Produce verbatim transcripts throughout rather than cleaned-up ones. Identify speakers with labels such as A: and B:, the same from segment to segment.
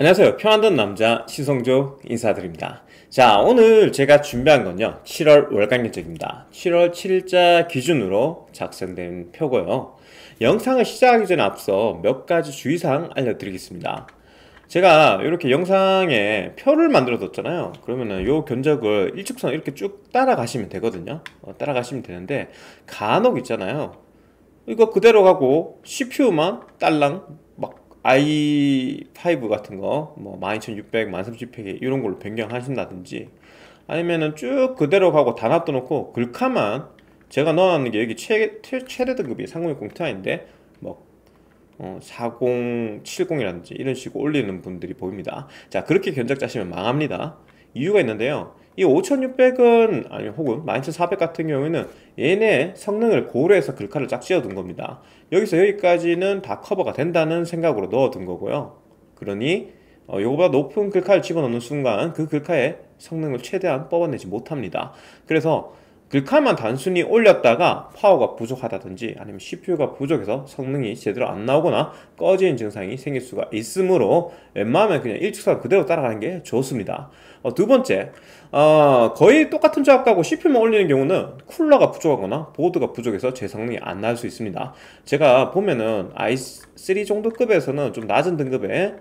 A: 안녕하세요. 평안든 남자 시성조 인사드립니다. 자, 오늘 제가 준비한 건요, 칠월 월간 견적입니다. 칠월 칠일자 기준으로 작성된 표고요. 영상을 시작하기 전에 앞서 몇 가지 주의사항 알려드리겠습니다. 제가 이렇게 영상에 표를 만들어 뒀잖아요. 그러면은 요 견적을 일직선 이렇게 쭉 따라가시면 되거든요. 어, 따라가시면 되는데 간혹 있잖아요. 이거 그대로 가고 씨피유만 딸랑 막 아이 파이브 같은 거 뭐 만 이천육백, 만 삼천육백 이런 걸로 변경하신다든지, 아니면은 쭉 그대로 가고 다 놔둬놓고 글카만 제가 넣어놨는 게 여기 최, 최, 최대 등급이 삼공육공 티아이인데 뭐 어, 사공칠공이라든지 이런 식으로 올리는 분들이 보입니다. 자, 그렇게 견적 짜시면 망합니다. 이유가 있는데요, 이 오천육백은 아니 혹은 만 이천사백 같은 경우에는 얘네 성능을 고려해서 글카를 쫙 지어둔 겁니다. 여기서 여기까지는 다 커버가 된다는 생각으로 넣어둔 거고요. 그러니 어, 요거보다 높은 글카를 집어넣는 순간 그 글카의 성능을 최대한 뽑아내지 못합니다. 그래서 글카만 단순히 올렸다가 파워가 부족하다든지 아니면 씨피유가 부족해서 성능이 제대로 안 나오거나 꺼지는 증상이 생길 수가 있으므로 웬만하면 그냥 일직선 그대로 따라가는 게 좋습니다. 어, 두 번째, 어, 거의 똑같은 조합하고 씨피유만 올리는 경우는 쿨러가 부족하거나 보드가 부족해서 제 성능이 안 나올 수 있습니다. 제가 보면은 아이 쓰리 정도 급에서는 좀 낮은 등급의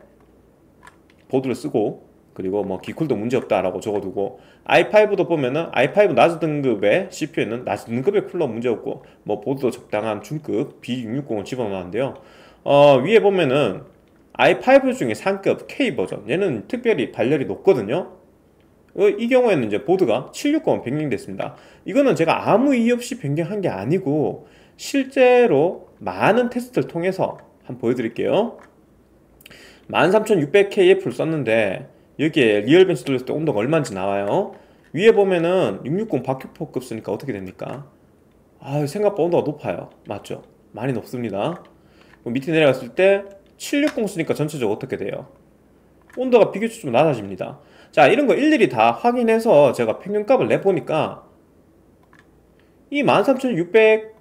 A: 보드를 쓰고, 그리고 뭐 기쿨도 문제없다라고 적어두고, 아이 파이브도 보면은 아이 파이브 낮은 등급의 씨피유에는 낮은 등급의 쿨러 문제없고 뭐 보드도 적당한 중급 비 육육공을 집어넣었는데요. 어, 위에 보면은 아이 파이브 중에 상급 K 버전, 얘는 특별히 발열이 높거든요. 어, 이 경우에는 이제 보드가 칠백육십은 변경됐습니다. 이거는 제가 아무 이유 없이 변경한 게 아니고 실제로 많은 테스트를 통해서 한번 보여드릴게요. 만 삼천육백 케이에프를 썼는데 여기에 리얼 벤치 돌렸을 때 온도가 얼마인지 나와요. 위에 보면은 육백육십 박큐포급 쓰니까 어떻게 됩니까? 아, 생각보다 온도가 높아요. 맞죠? 많이 높습니다. 밑에 내려갔을 때 칠백육십 쓰니까 전체적으로 어떻게 돼요? 온도가 비교적 좀 낮아집니다. 자, 이런 거 일일이 다 확인해서 제가 평균값을 내보니까 이 만 삼천육백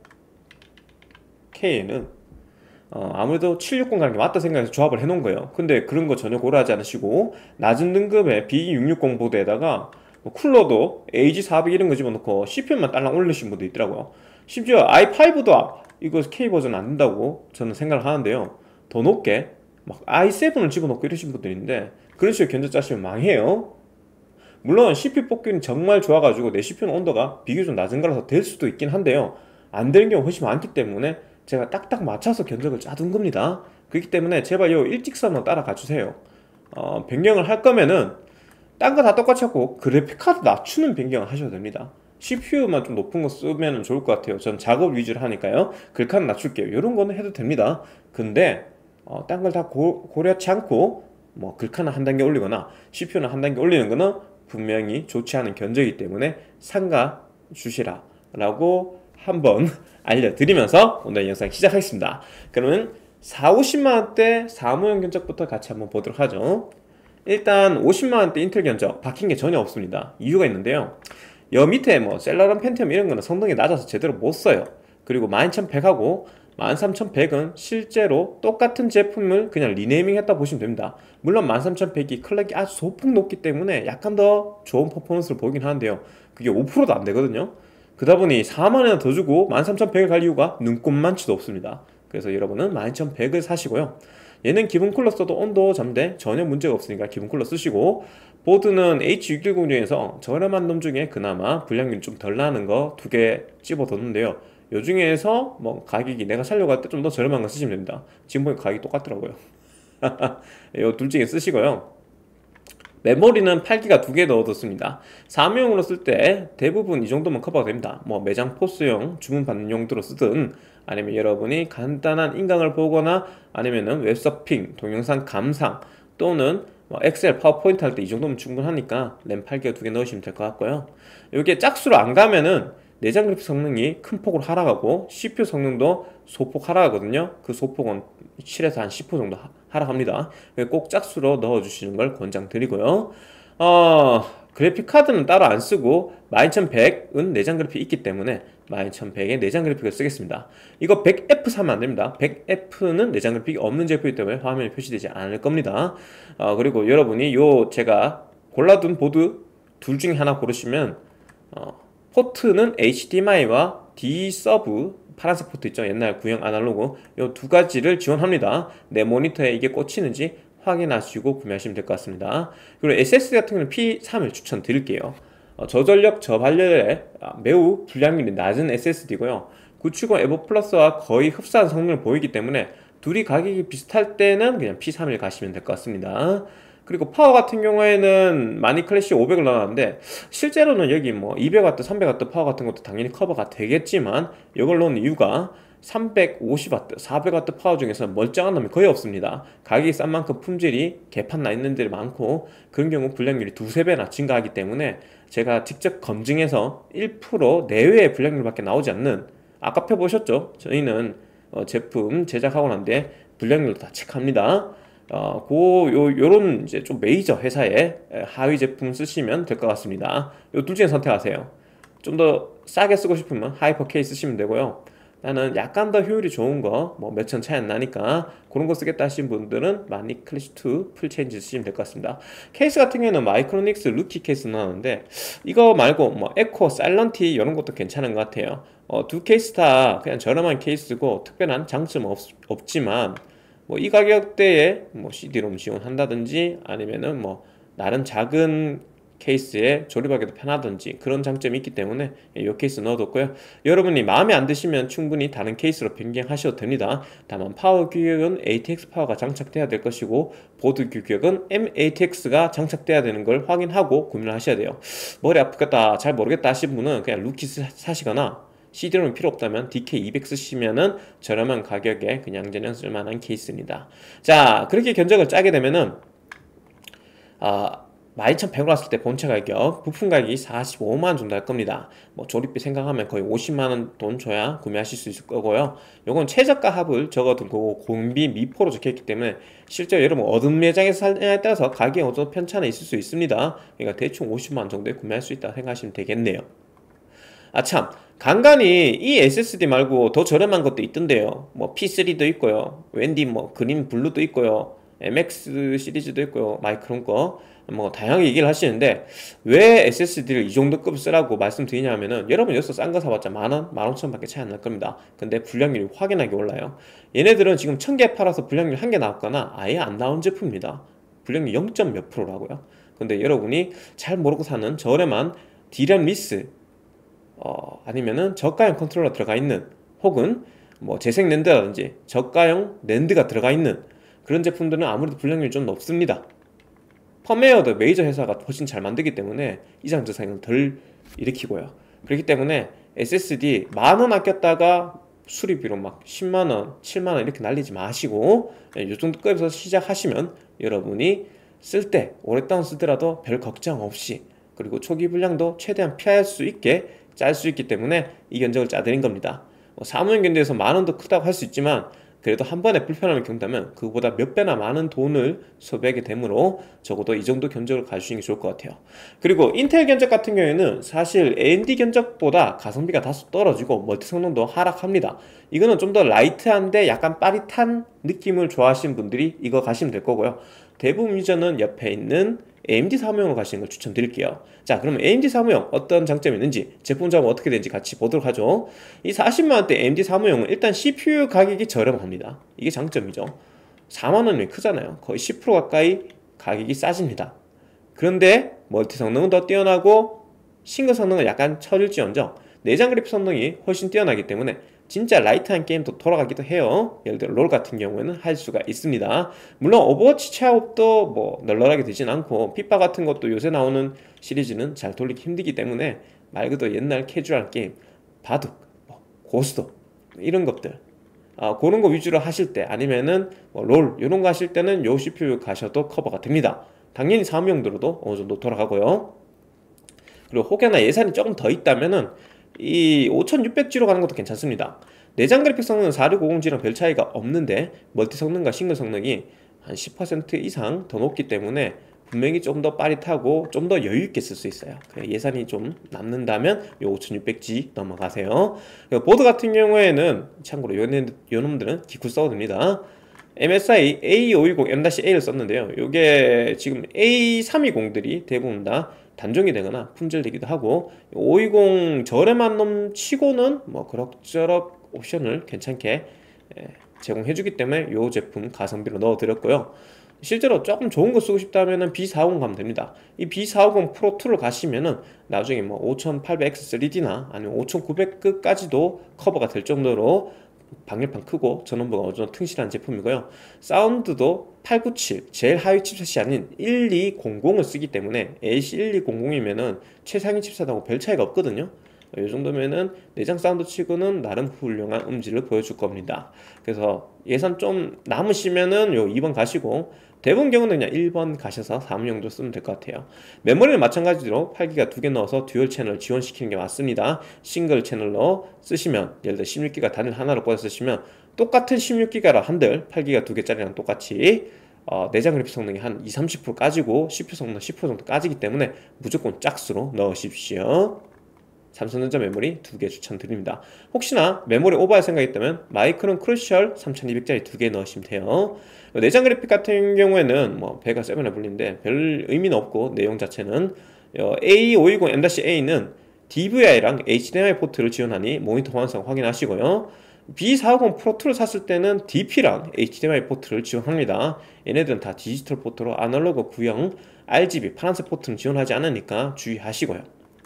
A: 케이에는 어, 아무래도 칠백육십 가는 게 맞다 생각해서 조합을 해놓은 거예요. 근데 그런 거 전혀 고려하지 않으시고 낮은 등급의 비 육백육십 보드에다가 뭐 쿨러도 에이지 사백 이런 거 집어넣고 씨피유만 딸랑 올리신 분도 있더라고요. 심지어 아이 파이브도 이거 K 버전 안 된다고 저는 생각을 하는데요, 더 높게 막 아이 세븐을 집어넣고 이러신 분들이 있는데 그런 식으로 견적 짜시면 망해요. 물론 씨피유 뽑기는 정말 좋아가지고 내 씨피유는 온도가 비교적 낮은 거라서 될 수도 있긴 한데요, 안 되는 경우 훨씬 많기 때문에 제가 딱딱 맞춰서 견적을 짜둔 겁니다. 그렇기 때문에 제발 요 일직선으로 따라가 주세요. 어, 변경을 할 거면은 딴 거 다 똑같이 하고 그래픽카드 낮추는 변경을 하셔도 됩니다. 씨피유만 좀 높은 거 쓰면 좋을 것 같아요. 전 작업 위주로 하니까요. 글카는 낮출게요. 이런 거는 해도 됩니다. 근데 어, 딴 걸 다 고려하지 않고 뭐 글카는 한 단계 올리거나 씨피유는 한 단계 올리는 거는 분명히 좋지 않은 견적이기 때문에 삼가 주시라 라고 한번 알려드리면서 오늘 영상 시작하겠습니다. 그러면 사오십만 원대 사무용 견적부터 같이 한번 보도록 하죠. 일단 오십만 원대 인텔 견적 바뀐 게 전혀 없습니다. 이유가 있는데요, 여 밑에 뭐 셀러런 펜티엄 이런 거는 성능이 낮아서 제대로 못 써요. 그리고 만 이천백하고 만 삼천백은 실제로 똑같은 제품을 그냥 리네이밍 했다 보시면 됩니다. 물론 만 삼천백이 클럭이 아주 소폭 높기 때문에 약간 더 좋은 퍼포먼스를 보이긴 하는데요, 그게 오 퍼센트도 안 되거든요. 그러다 보니 사만 원이나 더 주고 만 삼천백을 갈 이유가 눈꼽만치도 없습니다. 그래서 여러분은 만 이천백을 사시고요. 얘는 기본 쿨러 써도 온도 잠대 전혀 문제가 없으니까 기본 쿨러 쓰시고, 보드는 에이치 육백십 중에서 저렴한 놈 중에 그나마 불량률이 좀 덜 나는 거 두 개 집어뒀는데요, 요 중에서 뭐 가격이 내가 살려고 할 때 좀 더 저렴한 거 쓰시면 됩니다. 지금 보니까 가격이 똑같더라고요. 요 둘 중에 쓰시고요. 메모리는 팔 기가 두 개 넣어뒀습니다. 사무용으로 쓸 때 대부분 이 정도면 커버가 됩니다. 뭐 매장 포스용, 주문 받는 용도로 쓰든 아니면 여러분이 간단한 인강을 보거나 아니면은 웹서핑, 동영상 감상 또는 뭐 엑셀, 파워포인트 할 때 이 정도면 충분하니까 램 팔 기가 두 개 넣으시면 될 것 같고요. 이게 짝수로 안 가면은 내장 그래픽 성능이 큰 폭으로 하락하고 씨피유 성능도 소폭 하락하거든요. 그 소폭은 칠에서 한 십 퍼센트 정도 하락합니다. 꼭 짝수로 넣어주시는 걸 권장드리고요. 어, 그래픽 카드는 따로 안 쓰고 만 이천백은 내장 그래픽이 있기 때문에 만 이천백에 내장 그래픽을 쓰겠습니다. 이거 백 에프 사면 안됩니다. 백 에프는 내장 그래픽이 없는 제품이기 때문에 화면에 표시되지 않을 겁니다. 어, 그리고 여러분이 요 제가 골라둔 보드 둘 중에 하나 고르시면 어, 포트는 에이치디엠아이와 D-서브 파란색 포트 있죠, 옛날 구형 아날로그, 요 두 가지를 지원합니다. 내 모니터에 이게 꽂히는지 확인하시고 구매하시면 될 것 같습니다. 그리고 에스에스디 같은 경우는 피 삼을 추천드릴게요. 어, 저전력 저발열에 매우 불량률이 낮은 에스에스디고요 구백육십 에보 플러스와 거의 흡사한 성능을 보이기 때문에 둘이 가격이 비슷할 때는 그냥 피 삼을 가시면 될 것 같습니다. 그리고 파워 같은 경우에는 마니 클래식 오백을 넣어놨는데 실제로는 여기 뭐 이백 와트, 삼백 와트 파워 같은 것도 당연히 커버가 되겠지만 이걸 넣은 이유가 삼백오십 와트, 사백 와트 파워 중에서 멀쩡한 놈이 거의 없습니다. 가격이 싼 만큼 품질이 개판 나 있는 데이 많고 그런 경우 불량률이 두세 배나 증가하기 때문에 제가 직접 검증해서 일 퍼센트 내외의 불량률밖에 나오지 않는, 아까 펴보셨죠? 저희는 어 제품 제작하고 난 뒤에 불량률 다 체크합니다. 어, 고, 요, 요런 이제 좀 메이저 회사의 하위 제품 쓰시면 될 것 같습니다. 요 둘 중에 선택하세요. 좀 더 싸게 쓰고 싶으면 하이퍼 K 쓰시면 되고요. 나는 약간 더 효율이 좋은 거, 뭐 몇천 차이 안 나니까 그런 거 쓰겠다 하신 분들은 마니 클래식 투 풀체인지 쓰시면 될 것 같습니다. 케이스 같은 경우에는 마이크로닉스 루키 케이스 나오는데 이거 말고 뭐 에코, 사일런티 이런 것도 괜찮은 것 같아요. 어, 두 케이스 다 그냥 저렴한 케이스고 특별한 장점은 없, 없지만 뭐 이 가격대에 뭐 씨디롬 지원한다든지 아니면은 뭐 나름 작은 케이스에 조립하기도 편하든지 그런 장점이 있기 때문에 이 케이스 넣어뒀고요. 여러분이 마음에 안 드시면 충분히 다른 케이스로 변경하셔도 됩니다. 다만 파워 규격은 에이티엑스 파워가 장착돼야 될 것이고 보드 규격은 엠에이티엑스가 장착돼야 되는 걸 확인하고 구매를 하셔야 돼요. 머리 아프겠다, 잘 모르겠다 하신 분은 그냥 루키 사시거나 씨디롬이 필요 없다면 디케이 이백 쓰시면은 저렴한 가격에 그냥 저냥 쓸만한 케이스입니다. 자, 그렇게 견적을 짜게 되면은 아, 만 이천백으로 왔을 때 본체 가격, 부품 가격이 사십오만 원 정도 할 겁니다. 뭐 조립비 생각하면 거의 오십만 원 돈 줘야 구매하실 수 있을 거고요. 요건 최저가 합을 적어둔 거고 공비 미포로 적혀있기 때문에 실제 여러분 어느 매장에서 살냐에 따라서 가격이 어느 정도 편차는 있을 수 있습니다. 그러니까 대충 오십만 원 정도에 구매할 수 있다고 생각하시면 되겠네요. 아 참, 간간히 이 에스에스디 말고 더 저렴한 것도 있던데요. 뭐 피 쓰리도 있고요, 웬디 뭐 그린 블루도 있고요, 엠엑스 시리즈도 있고요, 마이크론 거 뭐 다양하게 얘기를 하시는데 왜 에스에스디를 이 정도 급 쓰라고 말씀드리냐면은 여러분 여기서 싼 거 사봤자 만원, 만 오천 원 밖에 차이 안 날 겁니다. 근데 불량률이 확연하게 올라요. 얘네들은 지금 천 개 팔아서 불량률 한 개 나왔거나 아예 안 나온 제품입니다. 불량률 영 점 몇 프로라고요. 근데 여러분이 잘 모르고 사는 저렴한 디램 리스 어, 아니면은 저가형 컨트롤러 들어가 있는, 혹은 뭐 재생 랜드라든지 저가형 랜드가 들어가 있는 그런 제품들은 아무래도 불량률이 좀 높습니다. 펌웨어도 메이저 회사가 훨씬 잘 만들기 때문에 이상 저상을 덜 일으키고요. 그렇기 때문에 에스에스디 만 원 아꼈다가 수리비로 막 십만 원, 칠만 원 이렇게 날리지 마시고 이 정도 급에서 시작하시면 여러분이 쓸 때 오랫동안 쓰더라도 별 걱정 없이, 그리고 초기 불량도 최대한 피할 수 있게 짤 수 있기 때문에 이 견적을 짜드린 겁니다. 뭐 사무용 견적에서 만 원도 크다고 할 수 있지만 그래도 한 번에 불편함을 겪는다면 그거보다 몇 배나 많은 돈을 소비하게 되므로 적어도 이 정도 견적을 가주시는 게 좋을 것 같아요. 그리고 인텔 견적 같은 경우에는 사실 에이엠디 견적보다 가성비가 다소 떨어지고 멀티 성능도 하락합니다. 이거는 좀 더 라이트한데 약간 빠릿한 느낌을 좋아하시는 분들이 이거 가시면 될 거고요. 대부분 유저는 옆에 있는 에이엠디 사무용으로 가시는 걸 추천드릴게요. 자, 그러면 에이엠디 사무용 어떤 장점이 있는지, 제품 작업 어떻게 되는지 같이 보도록 하죠. 이 사십만 원대 에이엠디 사무용은 일단 씨피유 가격이 저렴합니다. 이게 장점이죠. 사만 원이면 크잖아요. 거의 십 퍼센트 가까이 가격이 싸집니다. 그런데 멀티 성능은 더 뛰어나고 싱글 성능은 약간 처질지언정 내장 그래픽 성능이 훨씬 뛰어나기 때문에 진짜 라이트한 게임도 돌아가기도 해요. 예를 들어 롤 같은 경우에는 할 수가 있습니다. 물론 오버워치 취업도 뭐 널널하게 되진 않고 피파 같은 것도 요새 나오는 시리즈는 잘 돌리기 힘들기 때문에 말 그대로 옛날 캐주얼 게임, 바둑, 뭐 고스톱 이런 것들 아, 그런 거 위주로 하실 때, 아니면은 뭐 롤 이런 거 하실 때는 요 씨피유 가셔도 커버가 됩니다. 당연히 사무용도로도 어느 정도 돌아가고요. 그리고 혹여나 예산이 조금 더 있다면은 이 오천육백 지로 가는 것도 괜찮습니다. 내장 그래픽 성능은 사육오공 지랑 별 차이가 없는데 멀티 성능과 싱글 성능이 한 십 퍼센트 이상 더 높기 때문에 분명히 좀 더 빠릿하고 좀 더 여유있게 쓸 수 있어요. 예산이 좀 남는다면 요 오천육백 지 넘어가세요. 보드 같은 경우에는 참고로 요, 요 놈들은 기쿠 써도 됩니다. 엠에스아이 에이 오이공 엠 에이를 썼는데요. 요게 지금 에이 삼이공들이 대부분 다 단종이 되거나 품절되기도 하고, 오이공 저렴한 놈 치고는 뭐 그럭저럭 옵션을 괜찮게 제공해주기 때문에 이 제품 가성비로 넣어드렸고요. 실제로 조금 좋은 거 쓰고 싶다면 비 사오공 가면 됩니다. 이 비 사오공 프로이를 가시면은 나중에 뭐 오천팔백 엑스 쓰리디나 아니면 오천구백까지도 커버가 될 정도로 방열판 크고 전원부가 어느 정도 튼실한 제품이고요. 사운드도 팔구칠, 제일 하위 칩셋이 아닌 일이공공을 쓰기 때문에 에이씨 일이공공이면은 최상위 칩셋하고 별 차이가 없거든요. 이 정도면은 내장 사운드 치고는 나름 훌륭한 음질을 보여줄 겁니다. 그래서 예산 좀 남으시면은 요 이 번 가시고, 대부분 경우는 그냥 일 번 가셔서 사무용도로 쓰면 될 것 같아요. 메모리는 마찬가지로 팔 기가 두 개 넣어서 듀얼 채널 지원시키는 게 맞습니다. 싱글 채널로 쓰시면, 예를 들어 십육 기가 단일 하나로 꽂아 쓰시면 똑같은 십육 기가로 한들 팔 기가 두 개짜리랑 똑같이 어, 내장 그래픽 성능이 한 이십, 삼십 퍼센트 까지고 씨피유 성능 십 퍼센트 정도 까지기 때문에 무조건 짝수로 넣으십시오. 삼성전자 메모리 두 개 추천드립니다. 혹시나 메모리 오버할 생각이 있다면 마이크론 크루셜 삼천이백 짜리 두 개 넣으시면 돼요. 내장 그래픽 같은 경우에는 뭐 배가 세븐에 불리는데 별 의미는 없고, 내용 자체는 에이 오이공 엠 에이는 디브이아이랑 에이치디엠아이 포트를 지원하니 모니터 호환성 확인하시고요. 비 사오공 프로이를 샀을 때는 디피랑 에이치디엠아이 포트를 지원합니다. 얘네들은 다 디지털 포트로 아날로그 구형 알지비 파란색 포트는 지원하지 않으니까 주의하시고요.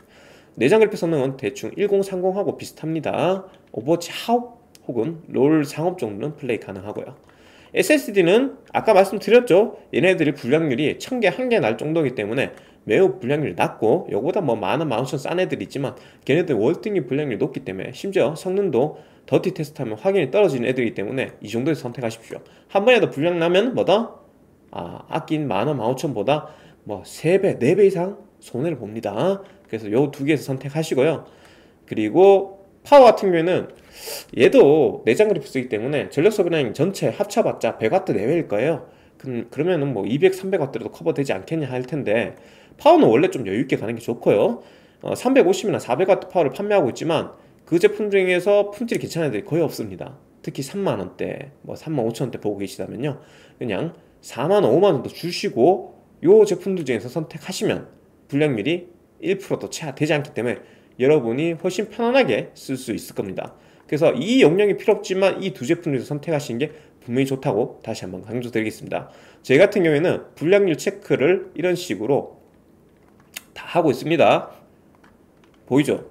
A: 내장 그래픽 성능은 대충 천삼십하고 비슷합니다. 오버워치 하업 혹은 롤 상업 정도는 플레이 가능하고요. 에스에스디는 아까 말씀드렸죠. 얘네들이 불량률이 천 개 한 개 날 정도이기 때문에 매우 불량률이 낮고, 요거보다 뭐 만원, 만오천 싼 애들이 있지만 걔네들 월등히 불량률이 높기 때문에 심지어 성능도 더티 테스트하면 확연히 떨어지는 애들이기 때문에 이 정도에서 선택하십시오. 한 번이라도 불량 나면 뭐다? 아, 아낀 만원, 만오천보다 뭐 세 배, 네 배 이상 손해를 봅니다. 그래서 요 두 개에서 선택하시고요. 그리고 파워 같은 경우에는 얘도 내장 그래픽 쓰기 때문에 전력 소비량 전체 합쳐봤자 백 와트 내외일 거예요. 그럼, 그러면은 뭐 이백, 삼백 와트라도 커버되지 않겠냐 할 텐데, 파워는 원래 좀 여유있게 가는 게 좋고요. 어, 삼백오십이나 사백 와트 파워를 판매하고 있지만 그 제품 중에서 품질이 괜찮은 애들이 거의 없습니다. 특히 삼만 원대, 뭐 삼만 오천 원대 보고 계시다면요, 그냥 사만 원, 오만 원 정도 주시고 요 제품들 중에서 선택하시면 불량률이 일 퍼센트도 채 되지 않기 때문에 여러분이 훨씬 편안하게 쓸 수 있을 겁니다. 그래서 이 용량이 필요 없지만 이 두 제품 중에서 선택하시는 게 분명히 좋다고 다시 한번 강조드리겠습니다. 저희 같은 경우에는 불량률 체크를 이런 식으로 다 하고 있습니다. 보이죠?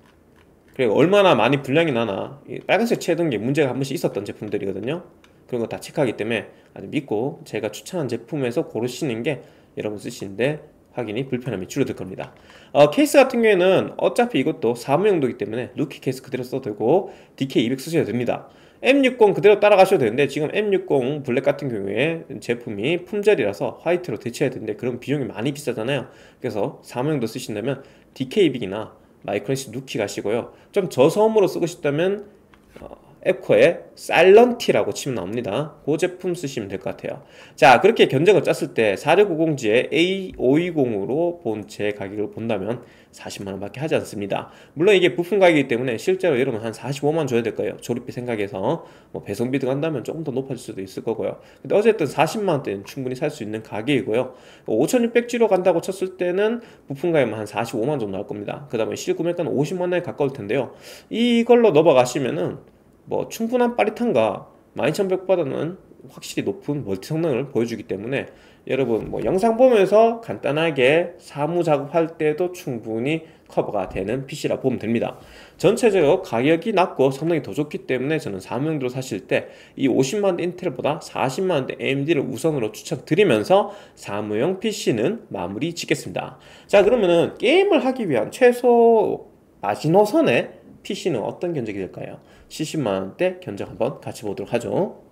A: 그리고 얼마나 많이 불량이 나나, 빨간색 채던 게 문제가 한 번씩 있었던 제품들이거든요. 그런 거 다 체크하기 때문에 아주 믿고 제가 추천한 제품에서 고르시는 게 여러분 쓰시는데 확인이 불편함이 줄어들 겁니다. 어, 케이스 같은 경우에는 어차피 이것도 사무용도이기 때문에 루키 케이스 그대로 써도 되고 디케이 이백 쓰셔도 됩니다. 엠 육십 그대로 따라가셔도 되는데, 지금 엠 육십 블랙 같은 경우에 제품이 품절이라서 화이트로 대체해야 되는데 그런 비용이 많이 비싸잖아요. 그래서 사무용도 쓰신다면 디케이 이백이나 마이크론시 루키 가시고요. 좀 저소음으로 쓰고 싶다면 어, 에코의 사일런티라고 치면 나옵니다. 그 제품 쓰시면 될 것 같아요. 자, 그렇게 견적을 짰을 때 사육오공지에 에이 오이공으로 본 제 가격을 본다면 사십만 원 밖에 하지 않습니다. 물론 이게 부품 가격이기 때문에 실제로 여러분 한 사십오만 원 줘야 될 거예요. 조립비 생각해서. 뭐 배송비 들어간다면 조금 더 높아질 수도 있을 거고요. 근데 어쨌든 사십만 원대는 충분히 살 수 있는 가격이고요. 오천육백 지로 간다고 쳤을 때는 부품 가격은 한 사십오만 원 정도 나올 겁니다. 그 다음에 실구매가는 오십만 원에 가까울 텐데요. 이걸로 넘어가시면은 뭐 충분한 빠릿함과 만 이천백보다는 확실히 높은 멀티 성능을 보여주기 때문에 여러분 뭐 영상 보면서 간단하게 사무 작업할 때도 충분히 커버가 되는 피시라 보면 됩니다. 전체적으로 가격이 낮고 성능이 더 좋기 때문에 저는 사무용도로 사실 때 이 오십만 원대 인텔보다 사십만 원대 에이엠디를 우선으로 추천드리면서 사무용 피시는 마무리 짓겠습니다. 자, 그러면은 게임을 하기 위한 최소 마지노선의 피시는 어떤 견적이 될까요? 칠십만 원대 견적 한번 같이 보도록 하죠.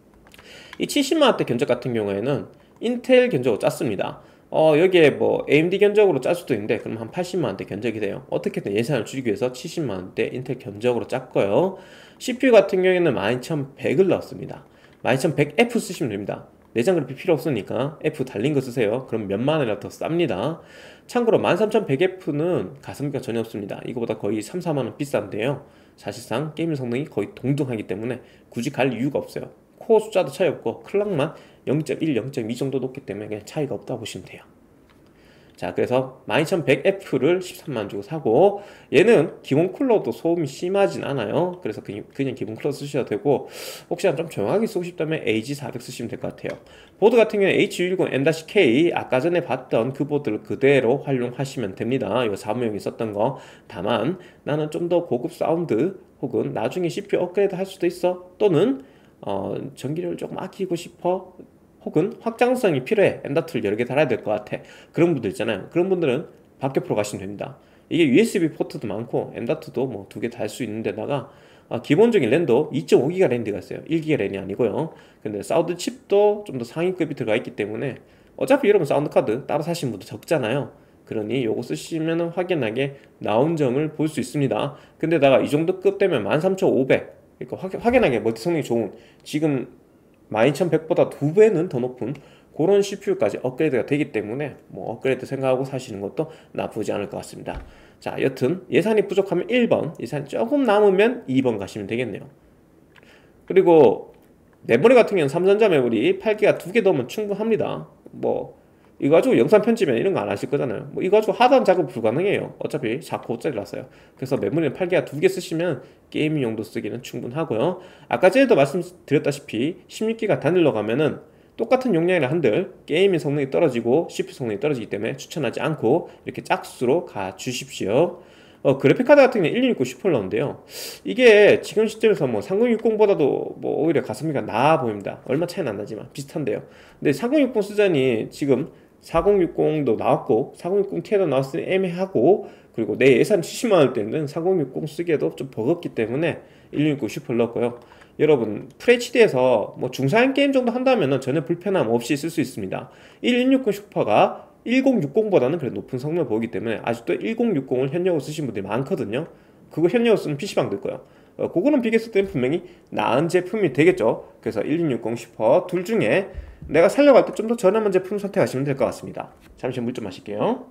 A: 이 칠십만 원대 견적 같은 경우에는 인텔 견적으로 짰습니다. 어, 여기에 뭐 에이엠디 견적으로 짤 수도 있는데 그럼 한 팔십만 원대 견적이 돼요. 어떻게든 예산을 줄이기 위해서 칠십만 원대 인텔 견적으로 짰고요. 씨피유 같은 경우에는 만 이천백을 넣었습니다. 만 이천백 에프 쓰시면 됩니다. 내장 그래픽 필요 없으니까 F 달린 거 쓰세요. 그럼 몇만 원이라 더 쌉니다. 참고로 일 삼 백 에프는 가성비가 전혀 없습니다. 이거보다 거의 삼, 사만 원 비싼데요. 사실상 게임 성능이 거의 동등하기 때문에 굳이 갈 이유가 없어요. 코어 숫자도 차이 없고 클락만 영 점 일, 영 점 이 정도 높기 때문에 그냥 차이가 없다고 보시면 돼요. 자, 그래서 일 이천 백 에프를 십삼만 원 주고 사고, 얘는 기본 쿨러도 소음이 심하진 않아요. 그래서 그냥, 그냥 기본 쿨러 쓰셔도 되고, 혹시나 좀 조용하게 쓰고 싶다면 에이지 사백 쓰시면 될 것 같아요. 보드 같은 경우는 에이치 육백십 엠 케이, 아까 전에 봤던 그 보드를 그대로 활용하시면 됩니다. 이 사무용이 썼던 거. 다만 나는 좀 더 고급 사운드 혹은 나중에 씨피유 업그레이드 할 수도 있어, 또는 어, 전기료를 조금 아끼고 싶어, 혹은 확장성이 필요해, 엠.2를 여러 개 달아야 될 것 같아, 그런 분들 있잖아요. 그런 분들은 박격프로 가시면 됩니다. 이게 유에스비 포트도 많고 엠.2도 뭐 두 개 달 수 있는 데다가 아, 기본적인 랜도 이 점 오 기가 랜드가 있어요. 일 기가 랜이 아니고요. 근데 사운드 칩도 좀 더 상위급이 들어가 있기 때문에 어차피 여러분 사운드 카드 따로 사시는 분도 적잖아요. 그러니 요거 쓰시면 확연하게 나온 점을 볼 수 있습니다. 근데다가 이 정도 급 되면 일 삼 오백, 그러니까 확, 확연하게 멀티 성능이 좋은, 지금 일 이천 백보다 두 배는 더 높은 그런 씨피유까지 업그레이드가 되기 때문에 뭐 업그레이드 생각하고 사시는 것도 나쁘지 않을 것 같습니다. 자, 여튼 예산이 부족하면 일 번, 예산이 조금 남으면 이 번 가시면 되겠네요. 그리고 메모리 같은 경우는 삼성전자 메모리 팔 기가 두 개 넣으면 충분합니다. 뭐 이거 가지고 영상 편집이나 이런 거 안 하실 거잖아요. 뭐 이거 가지고 하단 작업 불가능해요. 어차피 사 코어짜리라서요. 그래서 메모리는 팔 기가 두 개 쓰시면 게이밍 용도 쓰기는 충분하고요. 아까 전에도 말씀드렸다시피 십육 기가 단일로 가면은 똑같은 용량이라 한들 게이밍 성능이 떨어지고 씨피유 성능이 떨어지기 때문에 추천하지 않고 이렇게 짝수로 가 주십시오. 어, 그래픽카드 같은 경우는 일이육구 슈퍼러인데요. 이게 지금 시점에서 뭐 삼공육공보다도 뭐 오히려 가성비가 나아 보입니다. 얼마 차이는 안 나지만 비슷한데요. 근데 삼공육공 쓰자니 지금 사공육공도 나왔고 사공육공 티에도 나왔으니 애매하고, 그리고 내 예산 칠십만 원대는 사공육공 쓰기에도 좀 버겁기 때문에 일이육구 슈퍼를 넣었고요. 여러분 에프에이치디에서 뭐 중사양 게임 정도 한다면 전혀 불편함 없이 쓸 수 있습니다. 일일육공 슈퍼가 천육십보다는 그래도 높은 성능을 보이기 때문에 아직도 천육십을 현역으로 쓰신 분들이 많거든요. 그거 현역으로 쓰는 피시방도 있고요. 어, 그거는 비교했을 때는 분명히 나은 제품이 되겠죠. 그래서 일육육 슈퍼 둘 중에 내가 살려고 할 때 좀 더 저렴한 제품 선택하시면 될 것 같습니다. 잠시 물 좀 마실게요.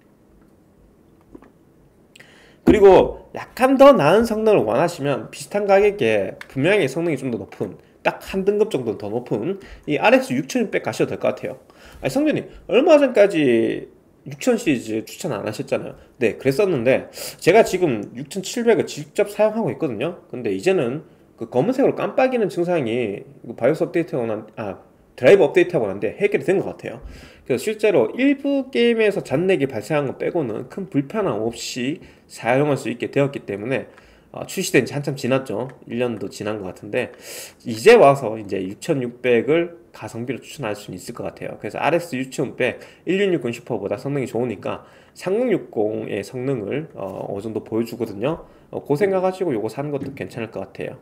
A: 그리고 약간 더 나은 성능을 원하시면 비슷한 가격에 분명히 성능이 좀 더 높은, 딱 한 등급 정도 더 높은 이 알엑스 육천육백 가셔도 될 것 같아요. 아니 성준님, 얼마 전까지 육천 시리즈 추천 안 하셨잖아요. 네, 그랬었는데 제가 지금 육천칠백을 직접 사용하고 있거든요. 근데 이제는 그 검은색으로 깜빡이는 증상이 바이오스 업데이트하고 난, 아 드라이브 업데이트하고 난데 해결이 된 것 같아요. 그래서 실제로 일부 게임에서 잔렉이 발생한 것 빼고는 큰 불편함 없이 사용할 수 있게 되었기 때문에 어, 출시된 지 한참 지났죠. 일 년도 지난 것 같은데 이제 와서 이제 육천육백을 가성비로 추천할 수는 있을 것 같아요. 그래서 알엑스 육천육백 일육육공 슈퍼보다 성능이 좋으니까 삼공육공의 성능을 어, 어느 정도 보여주거든요. 어, 그 생각하시고 요거 사는 것도 괜찮을 것 같아요.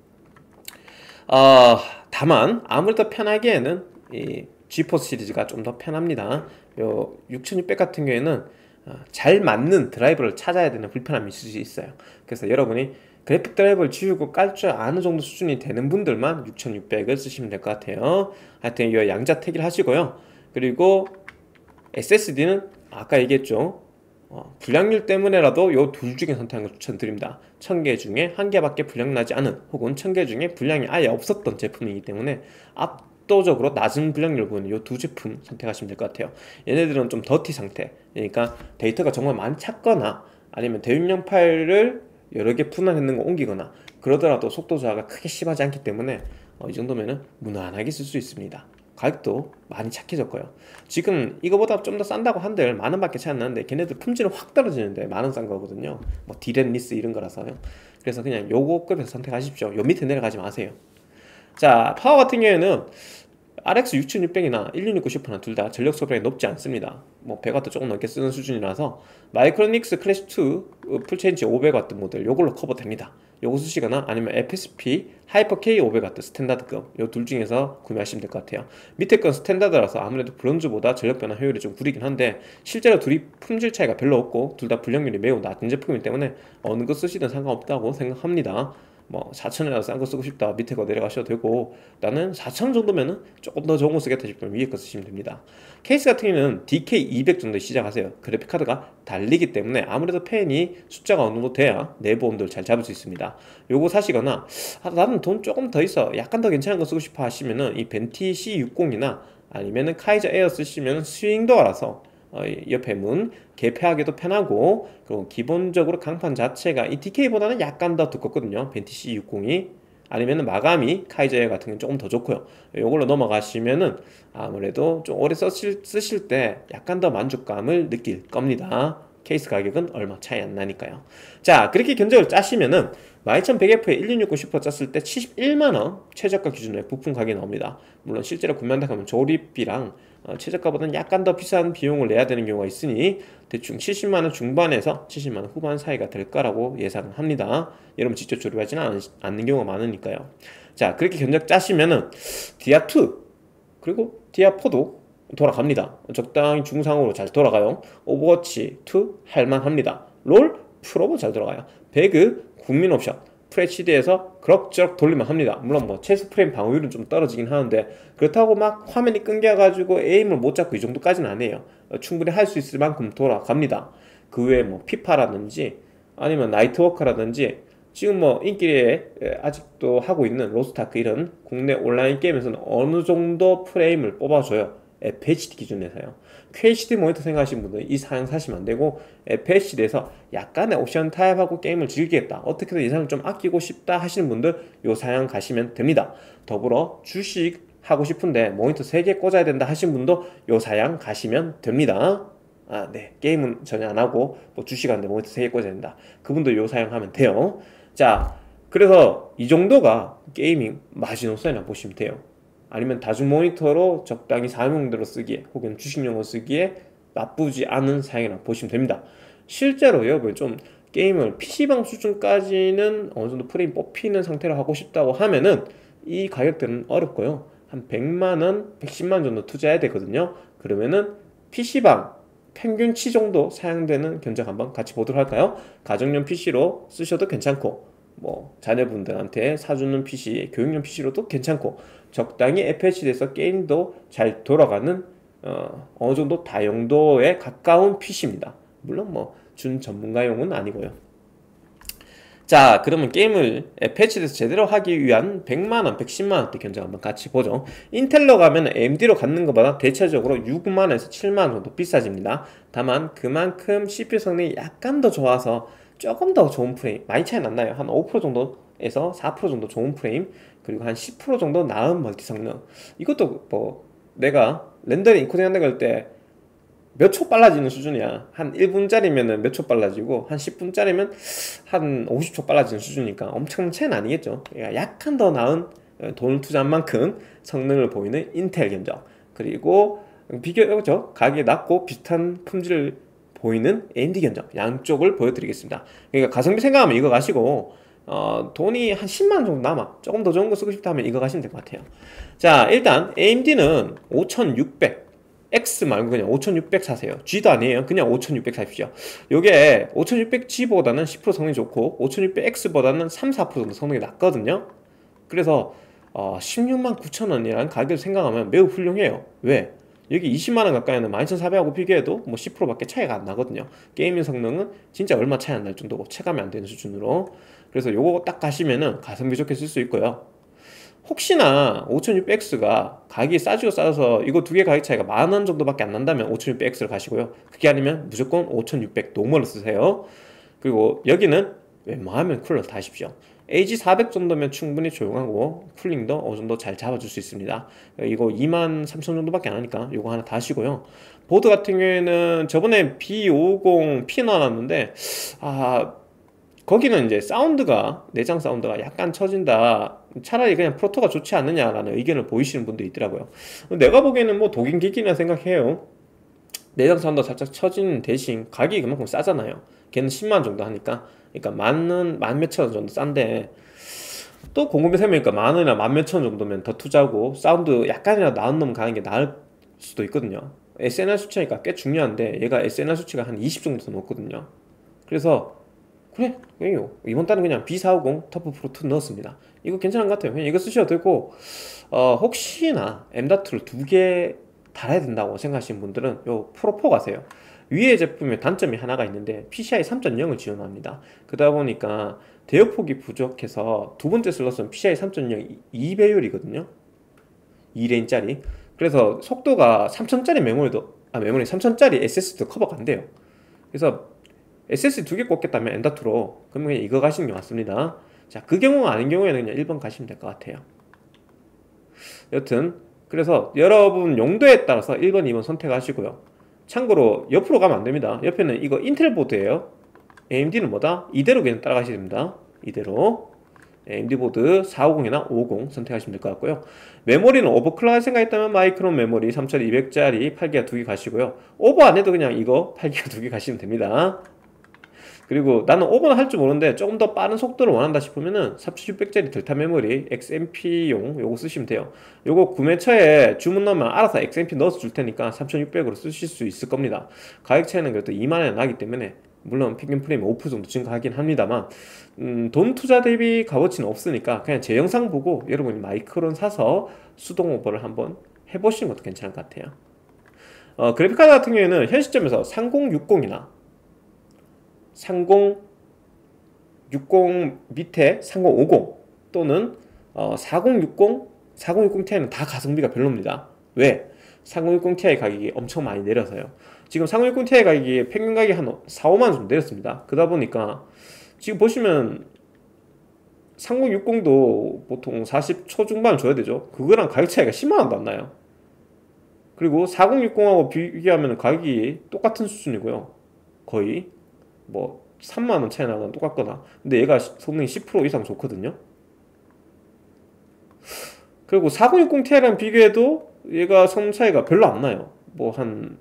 A: 어, 다만 아무래도 편하기에는 이 지포스 시리즈가 좀 더 편합니다. 요 육천육백 같은 경우에는 어, 잘 맞는 드라이버를 찾아야 되는 불편함이 있을 수 있어요. 그래서 여러분이 그래픽 드라이버를 지우고 깔 줄 아는 정도 수준이 되는 분들만 육천육백을 쓰시면 될 것 같아요. 하여튼 이 양자택일 하시고요. 그리고 에스에스디는 아까 얘기했죠. 어, 불량률 때문에라도 요 둘 중에 선택하는 걸 추천드립니다. 천 개 중에 한 개밖에 불량 나지 않은, 혹은 천 개 중에 불량이 아예 없었던 제품이기 때문에 압도적으로 낮은 불량률을 보이는 요 두 제품 선택하시면 될 것 같아요. 얘네들은 좀 더티 상태, 그러니까 데이터가 정말 많이 찼거나 아니면 대용량 파일을 여러 개 분할했는 거 옮기거나 그러더라도 속도 저하가 크게 심하지 않기 때문에 어, 이 정도면은 무난하게 쓸 수 있습니다. 가격도 많이 착해졌고요. 지금 이거보다 좀 더 싼다고 한들 만 원밖에 차이 안 나는데 걔네들 품질은 확 떨어지는데 만 원 싼 거거든요. 뭐 디렌리스 이런 거라서요. 그래서 그냥 요거 급에서 선택하십시오. 요 밑에 내려가지 마세요. 자, 파워 같은 경우에는 알엑스 육천육백이나 일육육구 슈퍼나 둘 다 전력 소비량이 높지 않습니다. 뭐 백 와트 조금 넘게 쓰는 수준이라서 마이크로닉스 클래시 투 풀체인지 오백 와트 모델 요걸로 커버됩니다. 요거 쓰시거나 아니면 에프에스피 하이퍼 K 오백 와트 스탠다드급 요 둘 중에서 구매하시면 될 것 같아요. 밑에 건 스탠다드라서 아무래도 브론즈보다 전력 변화 효율이 좀 구리긴 한데 실제로 둘이 품질 차이가 별로 없고 둘 다 불량률이 매우 낮은 제품이기 때문에 어느 거 쓰시든 상관없다고 생각합니다. 뭐 사천 원이라도 싼 거 쓰고 싶다 밑에 거 내려가셔도 되고, 나는 사천 원 정도면은 조금 더 좋은 거 쓰겠다 싶으면 위에 거 쓰시면 됩니다. 케이스 같은 경우는 디케이 이백 정도에 시작하세요. 그래픽카드가 달리기 때문에 아무래도 펜이 숫자가 어느 정도 돼야 내부 온도를 잘 잡을 수 있습니다. 요거 사시거나, 아, 나는 돈 조금 더 있어, 약간 더 괜찮은 거 쓰고 싶어 하시면은 이 벤티 씨 육십이나 아니면은 카이저 에어 쓰시면 스윙도어라서 어, 옆에 문 개폐하기도 편하고, 그리고 기본적으로 강판 자체가 이 디케이보다는 약간 더 두껍거든요. 벤티 씨 육십이 아니면 마감이 카이저 에어 같은 게 조금 더 좋고요. 이걸로 넘어가시면은 아무래도 좀 오래 쓰실, 쓰실 때 약간 더 만족감을 느낄 겁니다. 케이스 가격은 얼마 차이 안 나니까요. 자, 그렇게 견적을 짜시면은 만 이천백 에프에 천육백육십 슈퍼 짰을 때 칠십일만 원 최저가 기준으로 부품 가격이 나옵니다. 물론 실제로 구매한다 하면 조립비랑 어, 최저가보다는 약간 더 비싼 비용을 내야 되는 경우가 있으니 대충 칠십만 원 중반에서 칠십만 원 후반 사이가 될 거라고 예상합니다. 여러분 직접 조립하지는 않, 않는 경우가 많으니까요. 자, 그렇게 견적 짜시면은 디아투 그리고 디아포도 돌아갑니다. 적당히 중상으로 잘 돌아가요. 오버워치 이 할만합니다. 롤 프로도 잘 돌아가요. 배그 국민 옵션 에프에이치디에서 그럭저럭 돌리면 합니다. 물론 뭐 최소 프레임 방어율은 좀 떨어지긴 하는데, 그렇다고 막 화면이 끊겨가지고 에임을 못 잡고 이 정도까지는 아니에요. 어, 충분히 할 수 있을 만큼 돌아갑니다. 그 외에 뭐 피파라든지 아니면 나이트워커라든지 지금 뭐 인기에 아직도 하고 있는 로스트아크 이런 국내 온라인 게임에서는 어느 정도 프레임을 뽑아줘요. 에프에이치디 기준에서요. 큐에이치디 모니터 생각하시는 분들 이 사양 사시면 안 되고, 에프에이치디에서 약간의 옵션 타입하고 게임을 즐기겠다, 어떻게든 예산을 좀 아끼고 싶다 하시는 분들 요 사양 가시면 됩니다. 더불어 주식 하고 싶은데 모니터 세 개 꽂아야 된다 하시는 분도 요 사양 가시면 됩니다. 아, 네. 게임은 전혀 안 하고 뭐 주식하는데 모니터 세 개 꽂아야 된다, 그분도 요 사양하면 돼요. 자, 그래서 이 정도가 게이밍 마지노선이라 보시면 돼요. 아니면 다중 모니터로 적당히 사용용도로 쓰기에 혹은 주식용으로 쓰기에 나쁘지 않은 사양이라고 보시면 됩니다. 실제로 여러분 좀 게임을 피시방 수준까지는 어느 정도 프레임 뽑히는 상태로 하고 싶다고 하면은 이 가격대는 어렵고요. 한 백만 원, 백십만 원 정도 투자해야 되거든요. 그러면은 피시방 평균치 정도 사용되는 견적 한번 같이 보도록 할까요? 가정용 피시로 쓰셔도 괜찮고, 뭐 자녀분들한테 사주는 피시, 교육용 피시로도 괜찮고, 적당히 에프에이치디에서 게임도 잘 돌아가는 어, 어느 정도 다용도에 가까운 피시입니다. 물론 뭐 준 전문가용은 아니고요. 자, 그러면 게임을 에프에이치디에서 제대로 하기 위한 백만 원, 백십만 원대 견적 한번 같이 보죠. 인텔로 가면 에이엠디로 갖는 것보다 대체적으로 육만 원에서 칠만 원 정도 비싸집니다. 다만 그만큼 씨피유 성능이 약간 더 좋아서 조금 더 좋은 프레임, 많이 차이 안 나요. 한 오 퍼센트 정도에서 사 퍼센트 정도 좋은 프레임, 그리고 한 십 퍼센트 정도 나은 멀티 성능. 이것도 뭐 내가 렌더링 인코딩 한다고 할 때 몇 초 빨라지는 수준이야. 한 일 분짜리면 몇 초 빨라지고 한 십 분짜리면 한 오십 초 빨라지는 수준이니까 엄청 차이는 아니겠죠. 그러니까 약간 더 나은, 돈을 투자한 만큼 성능을 보이는 인텔 견적, 그리고 비교죠, 가격이 낮고 비슷한 품질을 보이는 에이엠디 견적, 양쪽을 보여드리겠습니다. 그러니까 가성비 생각하면 이거 가시고, 어, 돈이 한 십만 원 정도 남아 조금 더 좋은 거 쓰고 싶다 하면 이거 가시면 될 것 같아요. 자, 일단 에이엠디는 오천육백 X 말고 그냥 오천육백 사세요. G도 아니에요. 그냥 오천육백 사십시오. 요게 오천육백 지보다는 십 퍼센트 성능이 좋고 오천육백 엑스보다는 삼, 사 퍼센트 정도 성능이 낮거든요. 그래서 어, 십육만 구천 원이라는 가격을 생각하면 매우 훌륭해요. 왜? 여기 이십만 원 가까이 하는 만 이천사백하고 비교해도 뭐 십 퍼센트 밖에 차이가 안 나거든요. 게이밍 성능은 진짜 얼마 차이 안 날 정도고 체감이 안 되는 수준으로. 그래서 요거 딱 가시면은 가성비 좋게 쓸 수 있고요. 혹시나 오천육백 엑스가 가격이 싸지고 싸서 이거 두 개 가격 차이가 만 원 정도밖에 안 난다면 오천육백 엑스를 가시고요. 그게 아니면 무조건 오천육백 노멀을 쓰세요. 그리고 여기는 웬만하면 쿨러 다 하십시오. 에이지 사백 정도면 충분히 조용하고 쿨링도 어느 정도 잘 잡아줄 수 있습니다. 이거 이만 삼천 정도밖에 안 하니까 이거 하나 다 하시고요. 보드 같은 경우에는 저번에 비 오십 피 나왔는데 아 거기는 이제 사운드가, 내장 사운드가 약간 처진다, 차라리 그냥 프로토가 좋지 않느냐라는 의견을 보이시는 분도 있더라고요. 내가 보기에는 뭐 독인 기기나 생각해요. 내장 사운드가 살짝 처지는 대신 가격이 그만큼 싸잖아요. 걔는 십만 원 정도 하니까. 그러니까 만원, 만 몇천 원 정도 싼데, 또 곰곰이 생각해보니까 만 원이나 만 몇천 원 정도면 더 투자하고 사운드 약간이라도 나은 놈 가는 게 나을 수도 있거든요. 에스엔알 수치니까 꽤 중요한데 얘가 에스엔알 수치가 한 이십 정도 더 높거든요. 그래서 그래, 그래요. 이번 달은 그냥 비 사오공 터프 프로 투 넣었습니다. 이거 괜찮은 것 같아요. 그냥 이거 쓰셔도 되고, 어, 혹시나 엠.이를 두 개 달아야 된다고 생각하시는 분들은 요 프로 포 가세요. 위에 제품의 단점이 하나가 있는데 피시아이 삼 점 영을 지원합니다. 그러다 보니까 대역폭이 부족해서 두 번째 슬롯은 피시아이 삼 점 영 이 배율이거든요. 이 레인짜리. 그래서 속도가 삼천짜리 메모리도, 아, 메모리 삼천짜리 에스에스디도 커버가 안 돼요. 그래서 에스에스디 두 개 꽂겠다면 엠.이로 그러면 그냥 이거 가시는 게 맞습니다. 자, 그 경우가 아닌 경우에는 그냥 일 번 가시면 될 것 같아요. 여튼 그래서 여러분 용도에 따라서 일 번, 이 번 선택하시고요. 참고로 옆으로 가면 안 됩니다. 옆에는 이거 인텔 보드예요. 에이엠디는 뭐다? 이대로 그냥 따라가시면 됩니다. 이대로 에이엠디 보드 사오공이나 오십 선택하시면 될 것 같고요. 메모리는 오버클럭 할 생각 있다면 마이크론 메모리 삼천이백짜리 팔 기가 두 개 가시고요. 오버 안 해도 그냥 이거 팔 기가 두 개 가시면 됩니다. 그리고 나는 오버는 할 줄 모르는데 조금 더 빠른 속도를 원한다 싶으면은 삼천육백짜리 델타 메모리 엑스엠피용 요거 쓰시면 돼요. 요거 구매처에 주문 넣으면 알아서 엑스엠피 넣어서 줄 테니까 삼천육백으로 쓰실 수 있을 겁니다. 가격 차이는 그래도 이만 원이 나기 때문에 물론 평균 프레임이 오 퍼센트 정도 증가하긴 합니다만 음, 돈 투자 대비 값어치는 없으니까 그냥 제 영상 보고 여러분이 마이크론 사서 수동 오버를 한번 해보시는 것도 괜찮을 것 같아요. 어, 그래픽카드 같은 경우에는 현 시점에서 삼공육공이나 삼공육공 밑에 삼공오공 또는 어, 사공육공, 사공육공 티아이는 다 가성비가 별로입니다. 왜? 사공육공 티아이 가격이 엄청 많이 내려서요. 지금 사공육공 티아이 가격이 평균 가격이 한 사, 오만 원 정도 내렸습니다. 그러다 보니까 지금 보시면 삼공육공도 보통 사십 초중반 줘야 되죠. 그거랑 가격 차이가 십만 원도 안 나요. 그리고 사공육공하고 비교하면 가격이 똑같은 수준이고요. 거의 뭐 삼만 원 차이 나거나 똑같거나. 근데 얘가 성능이 십 퍼센트 이상 좋거든요. 그리고 사공육공 티아이랑 비교해도 얘가 성능 차이가 별로 안 나요. 뭐 한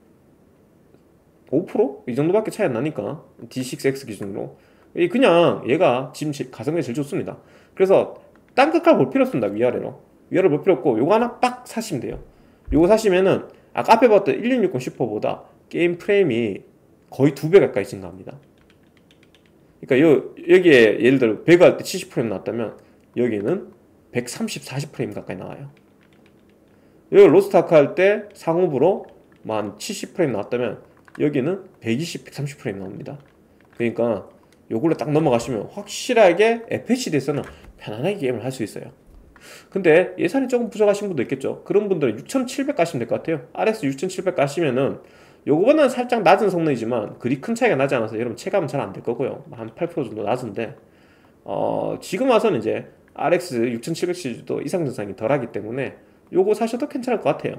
A: 오 퍼센트? 이 정도밖에 차이 안 나니까 디 식스 엑스 기준으로 그냥 얘가 지금 가성비 제일 좋습니다. 그래서 딴 것까지 볼 필요 없습니다. 위아래로 위아래 볼 필요 없고 요거 하나 딱 사시면 돼요. 요거 사시면은 아까 앞에 봤던 일육육공 슈퍼보다 게임 프레임이 거의 두 배 가까이 증가합니다. 그러니까 요, 여기에 예를 들어 배그 할 때 칠십 프레임 나왔다면 여기는 백삼십, 사십 프레임 가까이 나와요. 여기 로스트아크 할 때 상업으로 한 칠십 프레임 나왔다면 여기는 백이십, 백삼십 프레임 나옵니다. 그러니까 요걸로 딱 넘어가시면 확실하게 에프에이치디에서는 편안하게 게임을 할 수 있어요. 근데 예산이 조금 부족하신 분도 있겠죠. 그런 분들은 육천칠백 가시면 될 것 같아요. 알엑스 육천칠백 가시면은 요거보다는 살짝 낮은 성능이지만 그리 큰 차이가 나지 않아서 여러분 체감은 잘 안 될 거고요. 한 팔 퍼센트 정도 낮은데 어, 지금 와서는 이제 알엑스 육천칠백 시리즈도 이상 증상이 덜하기 때문에 요거 사셔도 괜찮을 것 같아요.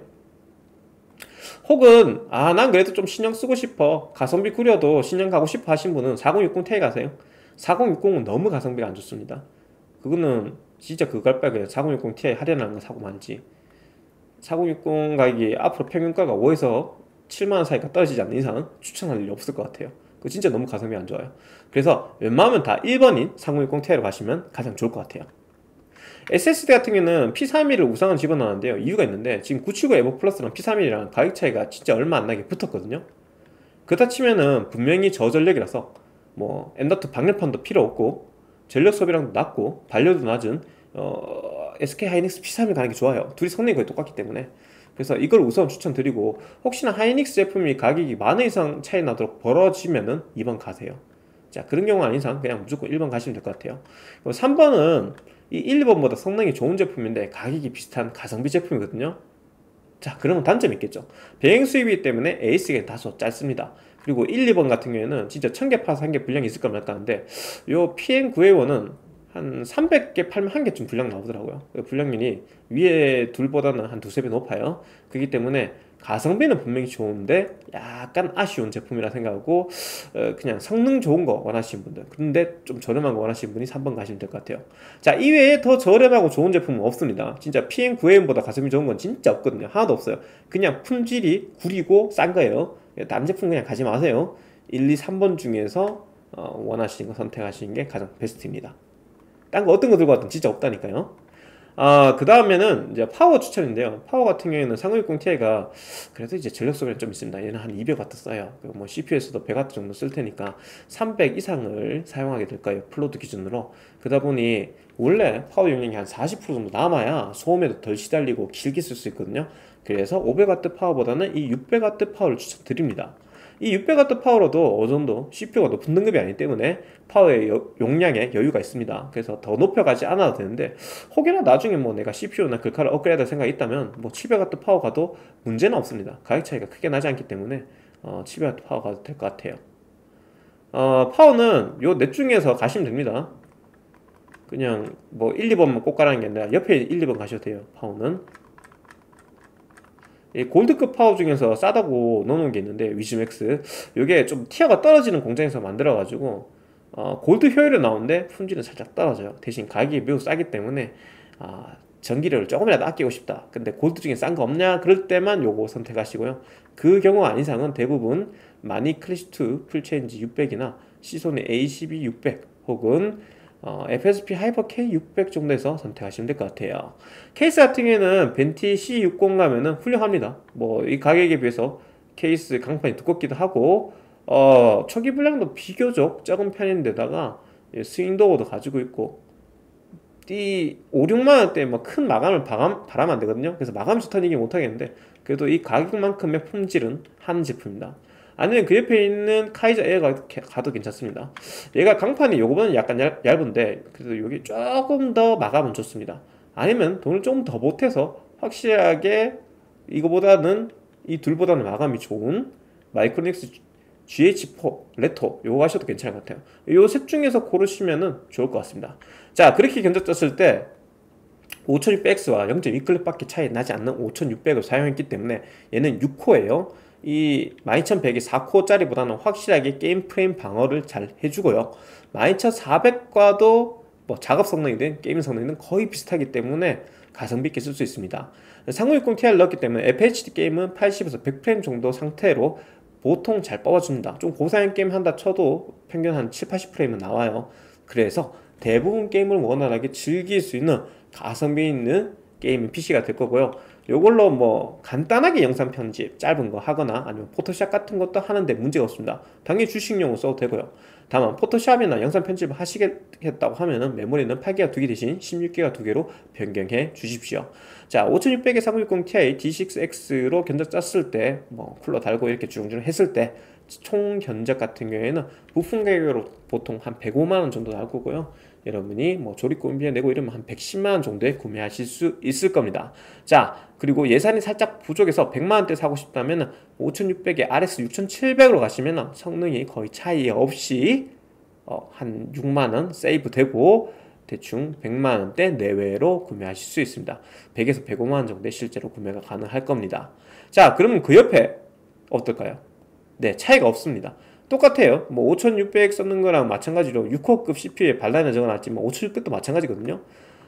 A: 혹은 아 난 그래도 좀 신형 쓰고 싶어, 가성비 구려도 신형 가고 싶어 하신 분은 사공육공 Ti 가세요. 사공육공은 너무 가성비가 안 좋습니다. 그거는 진짜 그거 갈 바에 그냥 사공육공 Ti 할인하는 거 사고 말지. 사공육공 가격이 앞으로 평균가가 오에서 칠만 원 사이가 떨어지지 않는 이상 추천할 일이 없을 것 같아요. 그거 진짜 너무 가성비 안 좋아요. 그래서 웬만하면 다 일 번인 사공육공 Ti로 가시면 가장 좋을 것 같아요. 에스에스디 같은 경우는 피 삼십일을 우상을 집어넣었는데요. 이유가 있는데 지금 구백칠십구 에보 플러스랑 피 삼십일이랑 가격 차이가 진짜 얼마 안 나게 붙었거든요. 그렇다 치면은 분명히 저전력이라서 뭐 엠.이 방열판도 필요 없고 전력 소비량도 낮고 반려도 낮은 어, 에스케이 하이닉스 피 삼십일 가는 게 좋아요. 둘이 성능이 거의 똑같기 때문에. 그래서 이걸 우선 추천드리고 혹시나 하이닉스 제품이 가격이 만 원 이상 차이 나도록 벌어지면은 이 번 가세요. 자, 그런 경우 아닌 이상 그냥 무조건 일 번 가시면 될 것 같아요. 삼 번은 이 일, 이 번보다 성능이 좋은 제품인데 가격이 비슷한 가성비 제품이거든요. 자, 그러면 단점이 있겠죠. 배행 수입이기 때문에 에이스가 다소 짧습니다. 그리고 일, 이 번 같은 경우에는 진짜 천 개 파서 한 개 분량이 있을까 말까 하는데 요 피엠 구백일은 한 삼백 개 팔면 한 개쯤 분량 나오더라고요. 분량률이 위에 둘보다는 한 두세 배 높아요. 그렇기 때문에 가성비는 분명히 좋은데 약간 아쉬운 제품이라 생각하고 어, 그냥 성능 좋은 거 원하시는 분들, 근데 좀 저렴한 거 원하시는 분이 삼 번 가시면 될 것 같아요. 자, 이외에 더 저렴하고 좋은 제품은 없습니다. 진짜 피엠 구백일보다 가성비 좋은 건 진짜 없거든요. 하나도 없어요. 그냥 품질이 구리고 싼 거예요. 다른 제품 그냥 가지 마세요. 일, 이, 삼 번 중에서 어, 원하시는 거 선택하시는 게 가장 베스트입니다. 딴 거 어떤 거 들고 왔든 진짜 없다니까요. 아, 그 다음에는 이제 파워 추천인데요. 파워 같은 경우에는 삼공육공 티아이가 그래도 이제 전력 소비는 좀 있습니다. 얘는 한 이백 와트 써요. 그리고 뭐 씨피유에서도 백 와트 정도 쓸 테니까 삼백 이상을 사용하게 될 거예요. 플로드 기준으로. 그러다 보니 원래 파워 용량이 한 사십 퍼센트 정도 남아야 소음에도 덜 시달리고 길게 쓸 수 있거든요. 그래서 오백 와트 파워보다는 이 육백 와트 파워를 추천드립니다. 이 육백 와트 파워로도 어느 정도 씨피유가 높은 등급이 아니기 때문에 파워의 여- 용량에 여유가 있습니다. 그래서 더 높여가지 않아도 되는데 혹여나 나중에 뭐 내가 씨피유나 글카를 업그레이드 할 생각이 있다면 뭐 칠백 와트 파워 가도 문제는 없습니다. 가격 차이가 크게 나지 않기 때문에 어, 칠백 와트 파워 가도 될 것 같아요. 어, 파워는 요 넷 중에서 가시면 됩니다. 그냥 뭐 일, 이 번만 꼭 가라는 게 아니라 옆에 일, 이 번 가셔도 돼요. 파워는 이 골드급 파워 중에서 싸다고 넣어놓은 게 있는데 위즈맥스 이게 좀 티어가 떨어지는 공장에서 만들어가지고 어, 골드 효율은 나오는데 품질은 살짝 떨어져요. 대신 가격이 매우 싸기 때문에 아, 전기료를 조금이라도 아끼고 싶다, 근데 골드 중에 싼 거 없냐 그럴 때만 요거 선택하시고요. 그 경우 아닌 이상은 대부분 마니 클래시2 풀체인지 육백이나 시소니 에이씨비 육백 혹은 어, 에프에스피 하이퍼 케이 육백 정도에서 선택하시면 될 것 같아요. 케이스 같은 경우에는 벤티 씨 육십 가면은 훌륭합니다. 뭐 이 가격에 비해서 케이스 강판이 두껍기도 하고 어, 초기 분량도 비교적 적은 편인데다가 스윙도어도 가지고 있고 이 오, 육만 원대 뭐 큰 마감을 바람, 바라면 안 되거든요. 그래서 마감 좋다는 얘기 못 하겠는데 그래도 이 가격만큼의 품질은 하는 제품입니다. 아니면 그 옆에 있는 카이저 에어가 가도 괜찮습니다. 얘가 강판이 요거보다는 약간 얇, 얇은데 그래도 여기 조금 더 마감은 좋습니다. 아니면 돈을 조금 더 보태서 확실하게 이거보다는 이 둘보다는 마감이 좋은 마이크로닉스 지에이치4 레토 요거 하셔도 괜찮을 것 같아요. 요 셋 중에서 고르시면은 좋을 것 같습니다. 자, 그렇게 견적졌을 때 오천육백 엑스와 영 점 이 클립밖에 차이 나지 않는 오천육백을 사용했기 때문에 얘는 육 코어예요. 이 일 이천 백이 사 코어짜리보다는 확실하게 게임 프레임 방어를 잘 해주고요. 일 이천 사백과도 뭐 작업 성능이든 게임 성능이든 거의 비슷하기 때문에 가성비 있게 쓸 수 있습니다. 삼공육공 티아이를 넣었기 때문에 에프에이치디 게임은 팔십에서 백 프레임 정도 상태로 보통 잘 뽑아줍니다. 좀 고사양 게임 한다 쳐도 평균 한 칠, 팔십 프레임은 나와요. 그래서 대부분 게임을 원활하게 즐길 수 있는 가성비 있는 게이밍 피씨가 될 거고요. 요걸로 뭐 간단하게 영상 편집 짧은 거 하거나 아니면 포토샵 같은 것도 하는데 문제가 없습니다. 당연히 주식용으로 써도 되고요. 다만 포토샵이나 영상 편집을 하시겠다고 하면은 메모리는 팔 기가 두 개 대신 십육 기가 두 개로 변경해 주십시오. 자, 오천육백에 삼백육십 티아이 디 식스 엑스로 견적 짰을 때 뭐 쿨러 달고 이렇게 주렁주렁 했을 때 총 견적 같은 경우에는 부품 가격으로 보통 한 백오만 원 정도 나올 거고요. 여러분이 뭐 조립공비에 내고 이러면 한 백십만 원 정도에 구매하실 수 있을 겁니다. 자, 그리고 예산이 살짝 부족해서 백만 원대 사고 싶다면 오천육백에 알엑스 육천칠백으로 가시면 성능이 거의 차이 없이 어, 한 육만 원 세이브 되고 대충 백만 원대 내외로 구매하실 수 있습니다. 백에서 백오만 원 정도에 실제로 구매가 가능할 겁니다. 자, 그러면 그 옆에 어떨까요? 네, 차이가 없습니다. 똑같아요. 뭐 오천육백 썼는 거랑 마찬가지로 육 코어급 씨피유에 발라인을 적어놨지만 오천육백도 마찬가지거든요.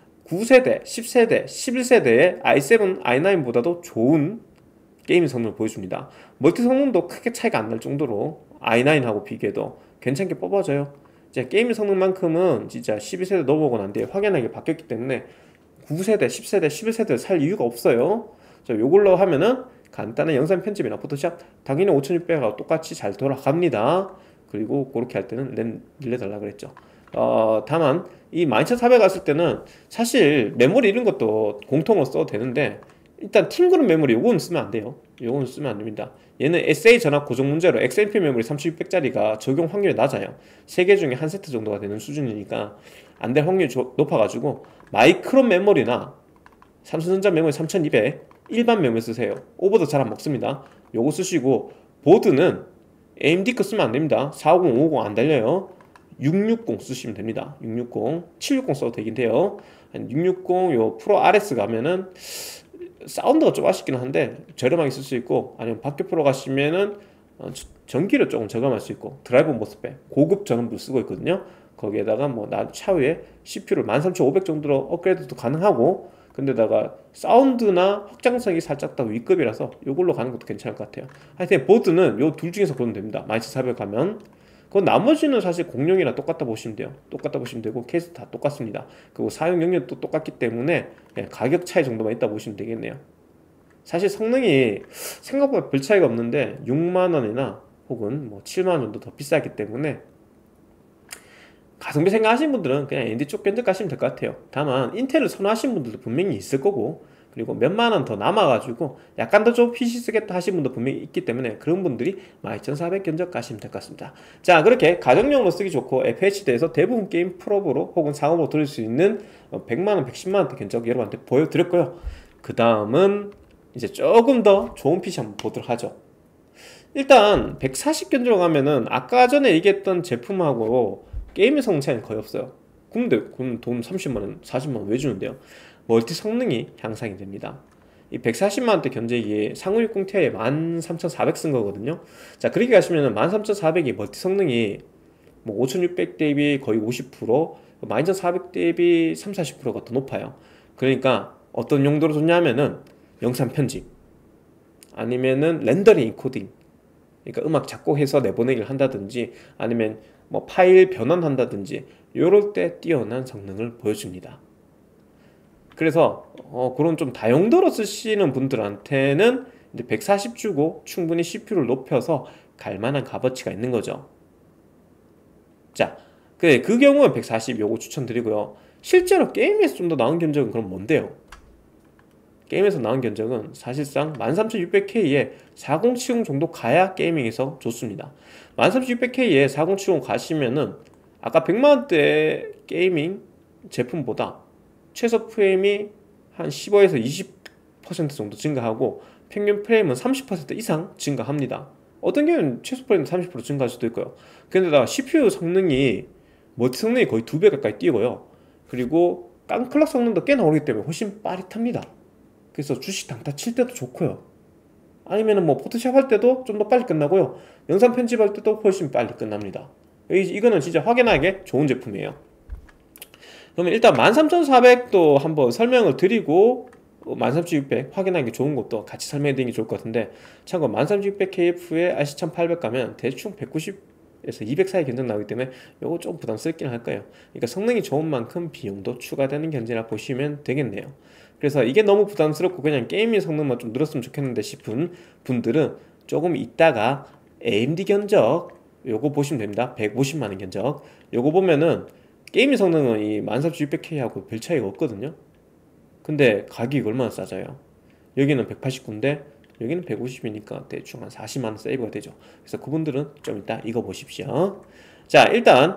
A: 구 세대, 십 세대, 십일 세대의 아이 세븐, 아이 나인보다도 좋은 게임 성능을 보여줍니다. 멀티 성능도 크게 차이가 안 날 정도로 아이 나인하고 비교해도 괜찮게 뽑아져요. 이제 게임 성능만큼은 진짜 십이 세대 넘어오고 난 뒤에 확연하게 바뀌었기 때문에 구 세대, 십 세대, 십일 세대를 살 이유가 없어요. 자, 요걸로 하면은 간단한 영상 편집이나 포토샵 당연히 오천육백하고 똑같이 잘 돌아갑니다. 그리고 그렇게 할 때는 램 늘려달라 그랬죠. 어, 다만 이 일 이천사백 갔을 때는 사실 메모리 이런 것도 공통으로 써도 되는데 일단 팀그룹 메모리 요거는 쓰면 안 돼요. 요거는 쓰면 안 됩니다. 얘는 에스에이 전압 고정 문제로 엑스엠피 메모리 삼천육백짜리가 적용 확률이 낮아요. 세 개 중에 한 세트 정도가 되는 수준이니까 안 될 확률이 높아가지고 마이크로 메모리나 삼성전자 메모리 삼천이백 일반 메모리 쓰세요. 오버도 잘 안 먹습니다. 요거 쓰시고 보드는 에이엠디 거 쓰면 안 됩니다. 사오공, 오오공 안 달려요. 육백육십 쓰시면 됩니다. 육백육십, 칠백육십 써도 되긴 돼요. 육백육십 요 프로 알에스 가면은 사운드가 좀 아쉽긴 한데 저렴하게 쓸 수 있고, 아니면 박교 프로 가시면은 어, 전기를 조금 저감할 수 있고 드라이브 모스펫 고급 전원부 쓰고 있거든요. 거기에다가 뭐 나 차후에 씨피유를 만 삼천오백 정도로 업그레이드도 가능하고, 근데다가 사운드나 확장성이 살짝 더 위급이라서 이걸로 가는 것도 괜찮을 것 같아요. 하여튼 보드는 요 둘 중에서 고르면 됩니다. 일 이천사백 가면. 그 나머지는 사실 공룡이랑 똑같다 보시면 돼요. 똑같다 보시면 되고 케이스 다 똑같습니다. 그리고 사용 영역도 똑같기 때문에 그냥 가격 차이 정도만 있다 보시면 되겠네요. 사실 성능이 생각보다 별 차이가 없는데 육만 원이나 혹은 뭐 칠만 원 정도 더 비싸기 때문에 가성비 생각하시는 분들은 그냥 에이엠디 쪽 견적가시면 될 것 같아요. 다만 인텔을 선호하시는 분들도 분명히 있을 거고, 그리고 몇만 원 더 남아가지고 약간 더 좀 피씨 쓰겠다 하시는 분도 분명히 있기 때문에 그런 분들이 만 이천사백 견적 가시면 될 것 같습니다. 자, 그렇게 가정용으로 쓰기 좋고 에프에이치디에서 대부분 게임 풀업으로 혹은 상업으로 돌릴 수 있는 백만 원, 백십만 원대 견적 여러분한테 보여드렸고요. 그 다음은 이제 조금 더 좋은 피씨 한번 보도록 하죠. 일단 백사십 견적 하면은 아까 전에 얘기했던 제품하고 게임의 성능 차이는 거의 없어요. 근데 그럼 돈 삼십만 원, 사십만 원 왜 주는데요? 멀티 성능이 향상이 됩니다. 이 백사십만 원대 견적이 삼천육십 티아이에 만 삼천사백 쓴 거거든요. 자, 그렇게 가시면은 만 삼천사백이 멀티 성능이 뭐 오천육백 대비 거의 오십 퍼센트, 만 이천사백 대비 삼, 사십 퍼센트가 더 높아요. 그러니까 어떤 용도로 좋냐면은 영상 편집 아니면은 렌더링 인코딩, 그러니까 음악 작곡해서 내보내기를 한다든지 아니면 뭐 파일 변환한다든지 요럴 때 뛰어난 성능을 보여줍니다. 그래서 어 그런 좀 다용도로 쓰시는 분들한테는 이제 백사십 주고 충분히 씨피유를 높여서 갈만한 값어치가 있는 거죠. 자, 그래 그 경우는 백사십 요거 추천드리고요. 실제로 게임에서 좀 더 나은 견적은 그럼 뭔데요? 게임에서 나온 견적은 사실상 만 삼천육백 케이에 사공칠공 정도 가야 게이밍에서 좋습니다. 만 삼천육백 케이에 사공칠공 가시면은 아까 백만 원대 게이밍 제품보다 최소 프레임이 한 십오에서 이십 퍼센트 정도 증가하고 평균 프레임은 삼십 퍼센트 이상 증가합니다. 어떤 경우는 최소 프레임 삼십 퍼센트 증가할 수도 있고요. 그런데다가 씨피유 성능이 멀티 성능이 거의 두 배 가까이 뛰고요. 그리고 깡클럭 성능도 꽤 나오기 때문에 훨씬 빠릿합니다. 그래서 주식 단타 칠 때도 좋고요. 아니면은 뭐 포토샵 할 때도 좀 더 빨리 끝나고요. 영상 편집할 때도 훨씬 빨리 끝납니다. 이거는 진짜 확연하게 좋은 제품이에요. 그러면 일단 만 삼천사백도 한번 설명을 드리고 만 삼천육백 확인하기 좋은 것도 같이 설명해 드리는 게 좋을 것 같은데, 참고 만 삼천육백 케이에프에 알씨 천팔백 가면 대충 백구십에서 이백 사이 견적 나오기 때문에 요거 좀 부담스럽긴 할 거예요. 그러니까 성능이 좋은 만큼 비용도 추가되는 견적이라 보시면 되겠네요. 그래서 이게 너무 부담스럽고 그냥 게임의 성능만 좀 늘었으면 좋겠는데 싶은 분들은 조금 있다가 에이엠디 견적 요거 보시면 됩니다. 백오십만 원 견적 요거 보면은 게임의 성능은 이 만 삼천육백 케이하고 별 차이가 없거든요. 근데 가격이 얼마나 싸져요? 여기는 백팔십구인데 여기는 백오십이니까 대충 한 사십만 원 세이브가 되죠. 그래서 그분들은 좀 이따 이거 보십시오. 자, 일단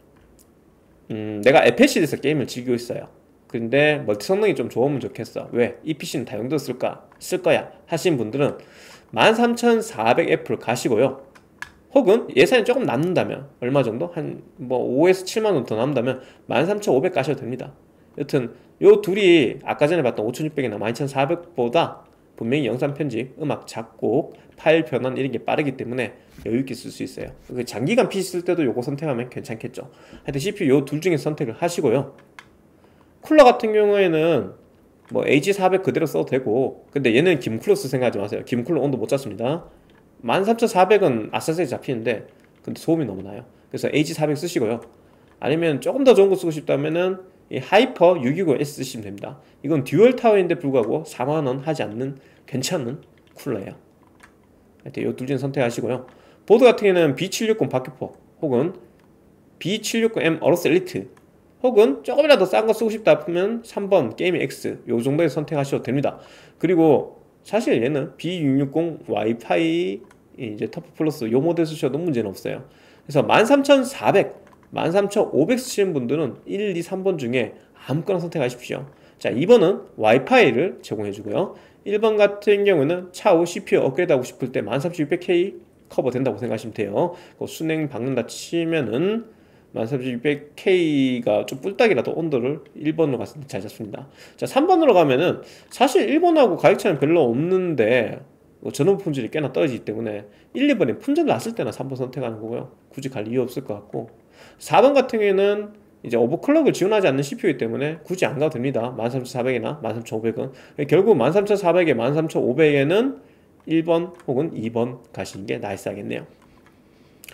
A: 음, 내가 에프에이치디에서 게임을 즐기고 있어요. 근데 멀티 성능이 좀 좋으면 좋겠어. 왜? 이 피씨는 다용도 쓸까? 쓸 거야 하신 분들은 만 삼천사백 에프를 가시고요. 혹은 예산이 조금 남는다면 얼마 정도? 한 뭐 오에서 칠만 원 더 남는다면 만 삼천오백 가셔도 됩니다. 여튼 요 둘이 아까 전에 봤던 오천육백이나 만 이천사백보다 분명히 영상 편집, 음악 작곡, 파일 변환 이런 게 빠르기 때문에 여유있게 쓸 수 있어요. 장기간 피씨 쓸 때도 요거 선택하면 괜찮겠죠. 하여튼 씨피유 요 둘 중에 선택을 하시고요. 쿨러 같은 경우에는 뭐 에이지 사백 그대로 써도 되고, 근데 얘는 김쿨러 쓸 생각하지 마세요. 김쿨러 온도 못 잡습니다. 만 삼천사백은 아싸세게 잡히는데 근데 소음이 너무 나요. 그래서 에이지 사백 쓰시고요. 아니면 조금 더 좋은 거 쓰고 싶다면은 이 하이퍼 육백이십 에스 쓰시면 됩니다. 이건 듀얼 타워인데 불구하고 사만 원 하지 않는 괜찮은 쿨러예요. 하여튼 이 둘 중에 선택하시고요. 보드 같은 경우에는 비 칠백육십 박격포 혹은 비 칠백육십 엠 어로스 엘리트 혹은 조금이라도 싼 거 쓰고 싶다 하면 삼 번 게이밍 X 요 정도에 선택하셔도 됩니다. 그리고 사실 얘는 비 육백육십 와이파이 이제 터프 플러스 요 모델 쓰셔도 문제는 없어요. 그래서 만 삼천사백, 만 삼천오백 쓰시는 분들은 일, 이, 삼 번 중에 아무거나 선택하십시오. 자, 이 번은 와이파이를 제공해주고요. 일 번 같은 경우는 차후 씨피유 업그레이드 하고 싶을 때 만 삼천육백 케이 커버 된다고 생각하시면 돼요. 순행 박는다 치면은 만 삼천육백 케이가 좀 뿔딱이라도 온도를 일 번으로 갔을 때 잘 잡습니다. 자, 삼 번으로 가면은 사실 일 번하고 가격 차이는 별로 없는데 뭐 전원 품질이 꽤나 떨어지기 때문에 일, 이 번에 품질 났을 때나 삼 번 선택하는 거고요. 굳이 갈 이유 없을 것 같고, 사 번 같은 경우에는 이제 오버클럭을 지원하지 않는 씨피유이기 때문에 굳이 안 가도 됩니다. 만 삼천사백이나 만 삼천오백은 결국 만 삼천사백에 만 삼천오백에는 일 번 혹은 이 번 가시는 게 나이스하겠네요.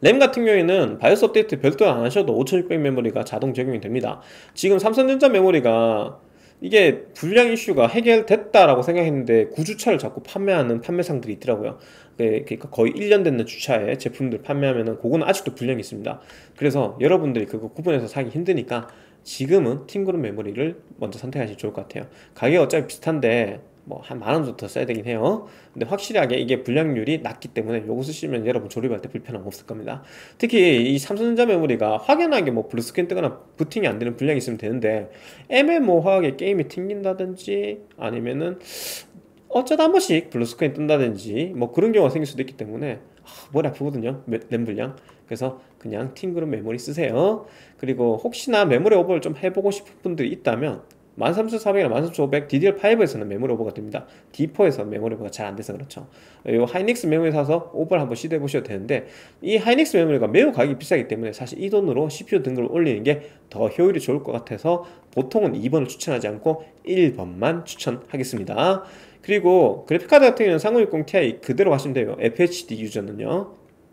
A: 램 같은 경우에는 바이오스 업데이트 별도 안 하셔도 오천육백 메모리가 자동 적용이 됩니다. 지금 삼성전자 메모리가 이게 불량 이슈가 해결됐다라고 생각했는데 구주차를 자꾸 판매하는 판매상들이 있더라고요. 네, 그러니까 거의 일 년 됐는 주차에 제품들 판매하면은 그거는 아직도 불량이 있습니다. 그래서 여러분들이 그거 구분해서 사기 힘드니까 지금은 팅그룹 메모리를 먼저 선택하시면 좋을 것 같아요. 가격이 어차피 비슷한데 뭐 한 만 원 정도 더 써야 되긴 해요. 근데 확실하게 이게 불량률이 낮기 때문에 요거 쓰시면 여러분 조립할 때 불편함 없을 겁니다. 특히 이 삼성전자 메모리가 확연하게 뭐 블루스크린 뜨거나 부팅이 안 되는 불량이 있으면 되는데 애매모호하게 게임이 튕긴다든지 아니면은 어쩌다 한 번씩 블루스크린 뜬다든지 뭐 그런 경우가 생길 수도 있기 때문에 아, 머리 아프거든요, 램 불량. 그래서 그냥 팅그룹 메모리 쓰세요. 그리고 혹시나 메모리 오버를 좀 해보고 싶은 분들이 있다면 만 삼천사백이나 만 삼천오백 디디알5에서는 메모리 오버가 됩니다. 디포에서 메모리 오버가 잘 안 돼서 그렇죠. 이 하이닉스 메모리 사서 오버를 한번 시도해 보셔도 되는데 이 하이닉스 메모리가 매우 가격이 비싸기 때문에 사실 이 돈으로 씨피유 등급을 올리는 게 더 효율이 좋을 것 같아서 보통은 이 번을 추천하지 않고 일 번만 추천하겠습니다. 그리고 그래픽카드 같은 경우는 삼공육공 티아이 그대로 가시면 돼요. 에프에이치디 유저는요.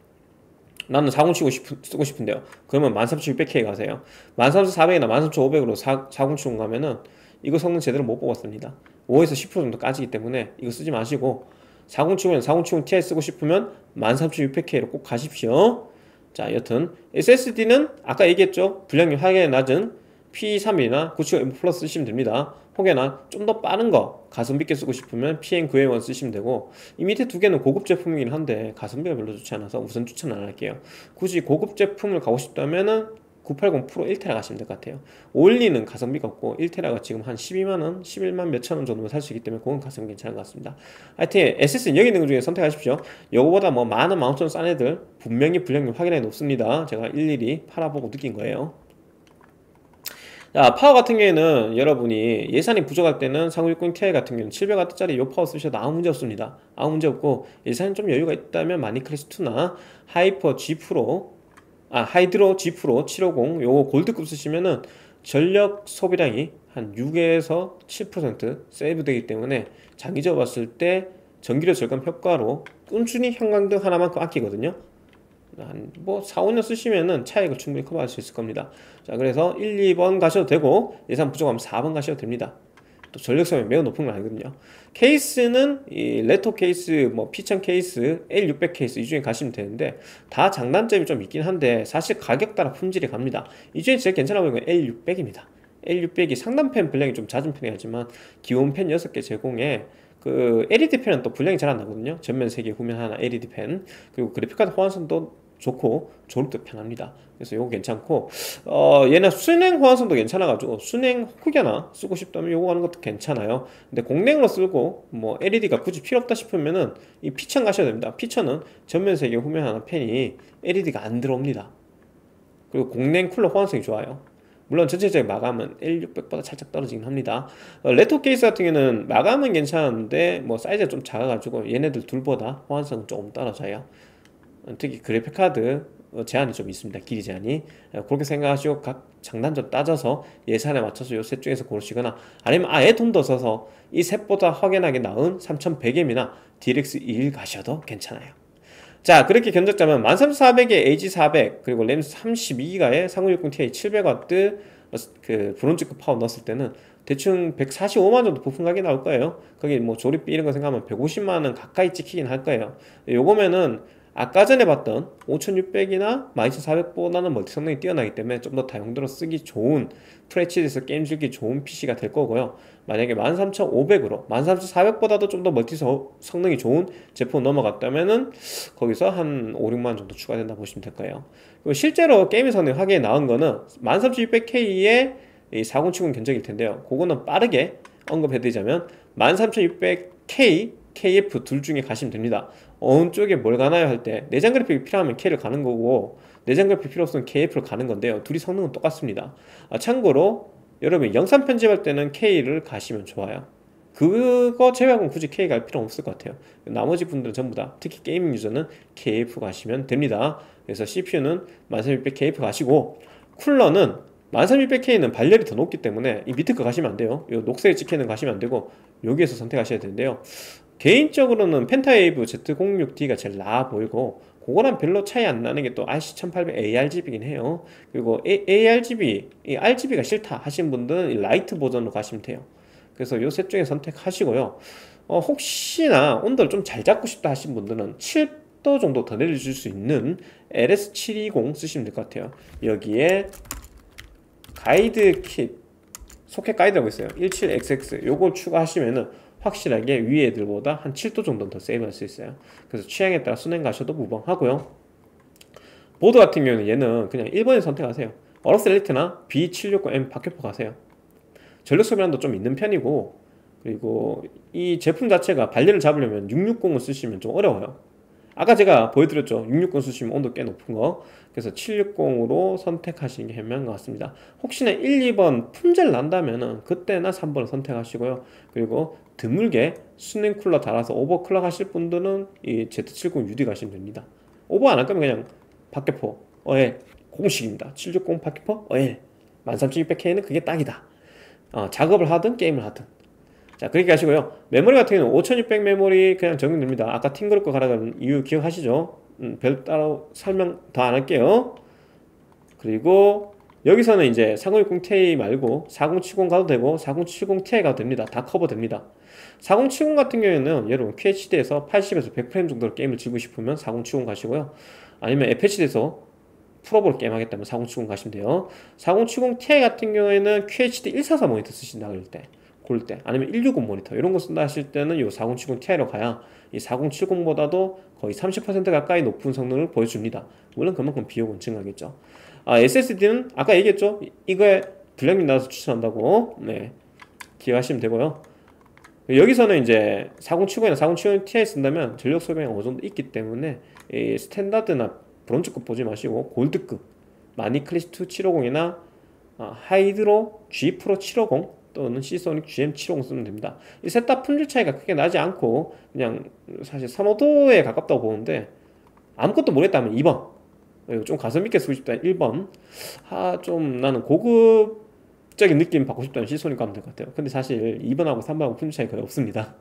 A: 나는 사공칠십 쓰고 싶은데요. 그러면 만 삼천육백 케이 가세요. 만 삼천사백이나 만 삼천오백으로 사공칠십 가면은 이거 성능 제대로 못 뽑았습니다. 오에서 십 퍼센트 정도 까지기 때문에 이거 쓰지 마시고 사공칠공이나 사공칠공 티아이 쓰고 싶으면 만 삼천육백 케이로 꼭 가십시오. 자, 여튼 에스에스디는 아까 얘기했죠. 불량률 하게 낮은 피 삼십일이나 구칠공엠 플러스 쓰시면 됩니다. 혹여나 좀 더 빠른 거 가성비 있게 쓰고 싶으면 피엔 구백일 쓰시면 되고, 이 밑에 두 개는 고급 제품이긴 한데 가성비가 별로 좋지 않아서 우선 추천 안 할게요. 굳이 고급 제품을 가고 싶다면은 구백팔십 프로 일 테라 가시면 될 것 같아요. 올리는 가성비가 없고 일 테라가 지금 한 십이만 원, 십일만 몇천 원 정도면 살 수 있기 때문에 그건 가성비 괜찮은 것 같습니다. 하여튼 에스에스디는 여기 있는 것 중에 선택하십시오. 요거보다 뭐 만 원, 만 오천 원 싼 애들 분명히 불량률 확연하게 높습니다. 제가 일일이 팔아보고 느낀 거예요. 자, 파워 같은 경우에는 여러분이 예산이 부족할 때는 삼공육공 티아이 같은 경우는 칠백 와트짜리 요 파워 쓰셔도 아무 문제 없습니다. 아무 문제 없고, 예산이 좀 여유가 있다면 마니클래시2나 하이퍼 G 프로, 아 하이드로 G 프로 칠백오십 요거 골드급 쓰시면은 전력 소비량이 한 육에서 칠 퍼센트 세이브 되기 때문에 장기적으로 봤을 때 전기료 절감 효과로 꾸준히 형광등 하나만큼 아끼거든요. 한 뭐 사, 오 년 쓰시면은 차익을 충분히 커버할 수 있을 겁니다. 자, 그래서 일, 이 번 가셔도 되고 예산 부족하면 사 번 가셔도 됩니다. 또 전력 소비 매우 높은 건 아니거든요. 케이스는 이 레토 케이스, 뭐 피천 케이스, 엘 육백 케이스 이 중에 가시면 되는데 다 장단점이 좀 있긴 한데 사실 가격 따라 품질이 갑니다. 이 중에 제일 괜찮아 보이는 건 엘 육백입니다. 엘 육백이 상단팬 분량이 좀 잦은 편이지만 기본 팬 여섯 개 제공에 그 엘이디 팬은 또 분량이 잘 안 나거든요. 전면 세 개, 후면 하나 엘이디 팬. 그리고 그래픽카드 호환성도 좋고 조립도 편합니다. 그래서 이거 괜찮고, 어 얘는 순행 호환성도 괜찮아가지고 순행 혹여나 쓰고 싶다면 요거 하는 것도 괜찮아요. 근데 공랭으로 쓰고 뭐 엘이디가 굳이 필요 없다 싶으면은 이 피천 가셔야 됩니다. 피천은 전면 세 개, 후면 하나 팬이 엘이디가 안 들어옵니다. 그리고 공랭 쿨러 호환성이 좋아요. 물론 전체적인 마감은 엘 육백보다 살짝 떨어지긴 합니다. 어, 레토 케이스 같은 경우는 마감은 괜찮은데 뭐 사이즈가 좀 작아가지고 얘네들 둘보다 호환성은 조금 떨어져요. 특히 그래픽카드 제한이 좀 있습니다. 길이 제한이. 그렇게 생각하시고 각 장단점 따져서 예산에 맞춰서 요 셋 중에서 고르시거나, 아니면 아예 돈 더 써서 이 셋보다 확연하게 나은 삼천백 엠이나 디엘엑스 이십일 가셔도 괜찮아요. 자, 그렇게 견적자면 만 삼천사백에 에이지 사백 그리고 램 삼십이 기가에 삼공육공 티아이 칠백 와트 그 브론즈급 파워 넣었을 때는 대충 백사십오만 원 정도 부품 가격이 나올 거예요. 거기 뭐 조립비 이런 거 생각하면 백오십만 원 가까이 찍히긴 할 거예요. 요거면은 아까 전에 봤던 오천육백이나 만 이천사백보다는 멀티 성능이 뛰어나기 때문에 좀 더 다용도로 쓰기 좋은, 프레치에서 게임 즐기 좋은 피시가 될 거고요. 만약에 만 삼천오백으로 만 삼천사백보다도 좀 더 멀티 성능이 좋은 제품 넘어갔다면은 거기서 한 오, 육만 원 정도 추가된다 보시면 될 거예요. 그리고 실제로 게임 성능이 확연히 나은 거는 만 삼천육백 케이의 사공칠공 견적일 텐데요. 그거는 빠르게 언급해드리자면 만 삼천육백 케이, 케이에프 둘 중에 가시면 됩니다. 어느 쪽에 뭘 가나요 할 때 내장 그래픽이 필요하면 K를 가는 거고 내장 그래픽 필요 없으면 케이에프를 가는 건데요. 둘이 성능은 똑같습니다. 아, 참고로 여러분 영상 편집할 때는 K를 가시면 좋아요. 그거 제외하고는 굳이 K 갈 필요는 없을 것 같아요. 나머지 분들은 전부 다, 특히 게이밍 유저는 케이에프 가시면 됩니다. 그래서 씨피유는 만 삼천육백 케이에프 가시고, 쿨러는 만 삼천육백 케이는 발열이 더 높기 때문에 이 밑에 거 가시면 안 돼요. 이 녹색에 찍히는 가시면 안 되고 여기에서 선택하셔야 되는데요. 개인적으로는 펜타웨이브 제트 공육디가 제일 나아 보이고 그거랑 별로 차이 안 나는 게 또 아이씨 천팔백 에이알지비긴 해요. 그리고 에이알지비, 이 알지비가 싫다 하신 분들은 이 라이트 버전으로 가시면 돼요. 그래서 요 셋 중에 선택하시고요. 어, 혹시나 온도를 좀 잘 잡고 싶다 하신 분들은 칠 도 정도 더 내려줄 수 있는 엘에스 칠백이십 쓰시면 될 것 같아요. 여기에 가이드 킷, 소켓 가이드라고 있어요. 십칠 엑스엑스 요걸 추가하시면은 확실하게 위에 애들보다 한 칠 도 정도 더 세이브할 수 있어요. 그래서 취향에 따라 순행 가셔도 무방하고요. 보드 같은 경우는 얘는 그냥 일 번에 선택하세요. 어로스 엘리트나 비 칠백육십 엠 박격포 가세요. 전력 소비량도 좀 있는 편이고, 그리고 이 제품 자체가 발열을 잡으려면 육백육십을 쓰시면 좀 어려워요. 아까 제가 보여드렸죠. 육백육십 쓰시면 온도 꽤 높은 거. 그래서 칠백육십으로 선택하시는 게 현명한 것 같습니다. 혹시나 일, 이 번 품절 난다면은 그때나 삼 번을 선택하시고요. 그리고 드물게 수냉 쿨러 달아서 오버클럭 하실 분들은 이 제트 칠십 유디 가시면 됩니다. 오버 안 할 거면 그냥 박격포 어엘 공식입니다. 칠백육십 박격포 어엘 일 삼 육 공0 케이는 그게 딱이다. 어, 작업을 하든 게임을 하든. 자, 그렇게 하시고요. 메모리 같은 경우는 오천육백 메모리 그냥 적용됩니다. 아까 팅그룹 거 가라는 이유 기억하시죠? 음, 별 따로 설명 더 안 할게요. 그리고 여기서는 이제 사공육공 ti 말고 사공칠십 가도 되고 사공칠십 ti 가도 됩니다. 다 커버됩니다. 사공칠십 같은 경우에는 여러분 큐에이치디에서 팔십에서 백 프레임 정도로 게임을 즐기고 싶으면 사공칠십 가시고요. 아니면 에프에이치디에서 풀업으로 게임 하겠다면 사공칠십 가시면 돼요. 사공칠십 ti 같은 경우에는 큐에이치디 백사십사 모니터 쓰신다 그럴 때, 그럴 때, 아니면 백육십 모니터 이런 거 쓴다 하실 때는 이 사공칠십 ti로 가야 이 사공칠십보다도 거의 삼십 퍼센트 가까이 높은 성능을 보여줍니다. 물론 그만큼 비용은 증가하겠죠. 아, 에스에스디는 아까 얘기했죠. 이거에 블랙민 나와서 추천한다고. 네, 기억하시면 되고요. 여기서는 이제 사공칠십이나 사공칠십 ti 쓴다면 전력 소비가 어느 정도 있기 때문에 이 스탠다드나 브론즈급 보지 마시고 골드급 마니클래시 이 칠백오십이나 아, 하이드로 G 프로 칠백오십 또는 시소닉 지엠 칠백오십 쓰면 됩니다. 이 셋 다 품질 차이가 크게 나지 않고 그냥 사실 선호도에 가깝다고 보는데, 아무것도 모르겠다면 이 번, 좀 가슴 있게 쓰고 싶다 일 번, 아, 좀 나는 고급적인 느낌 받고 싶다면 시소닉 가면 될 것 같아요. 근데 사실 이 번하고 삼 번하고 품질 차이 거의 없습니다.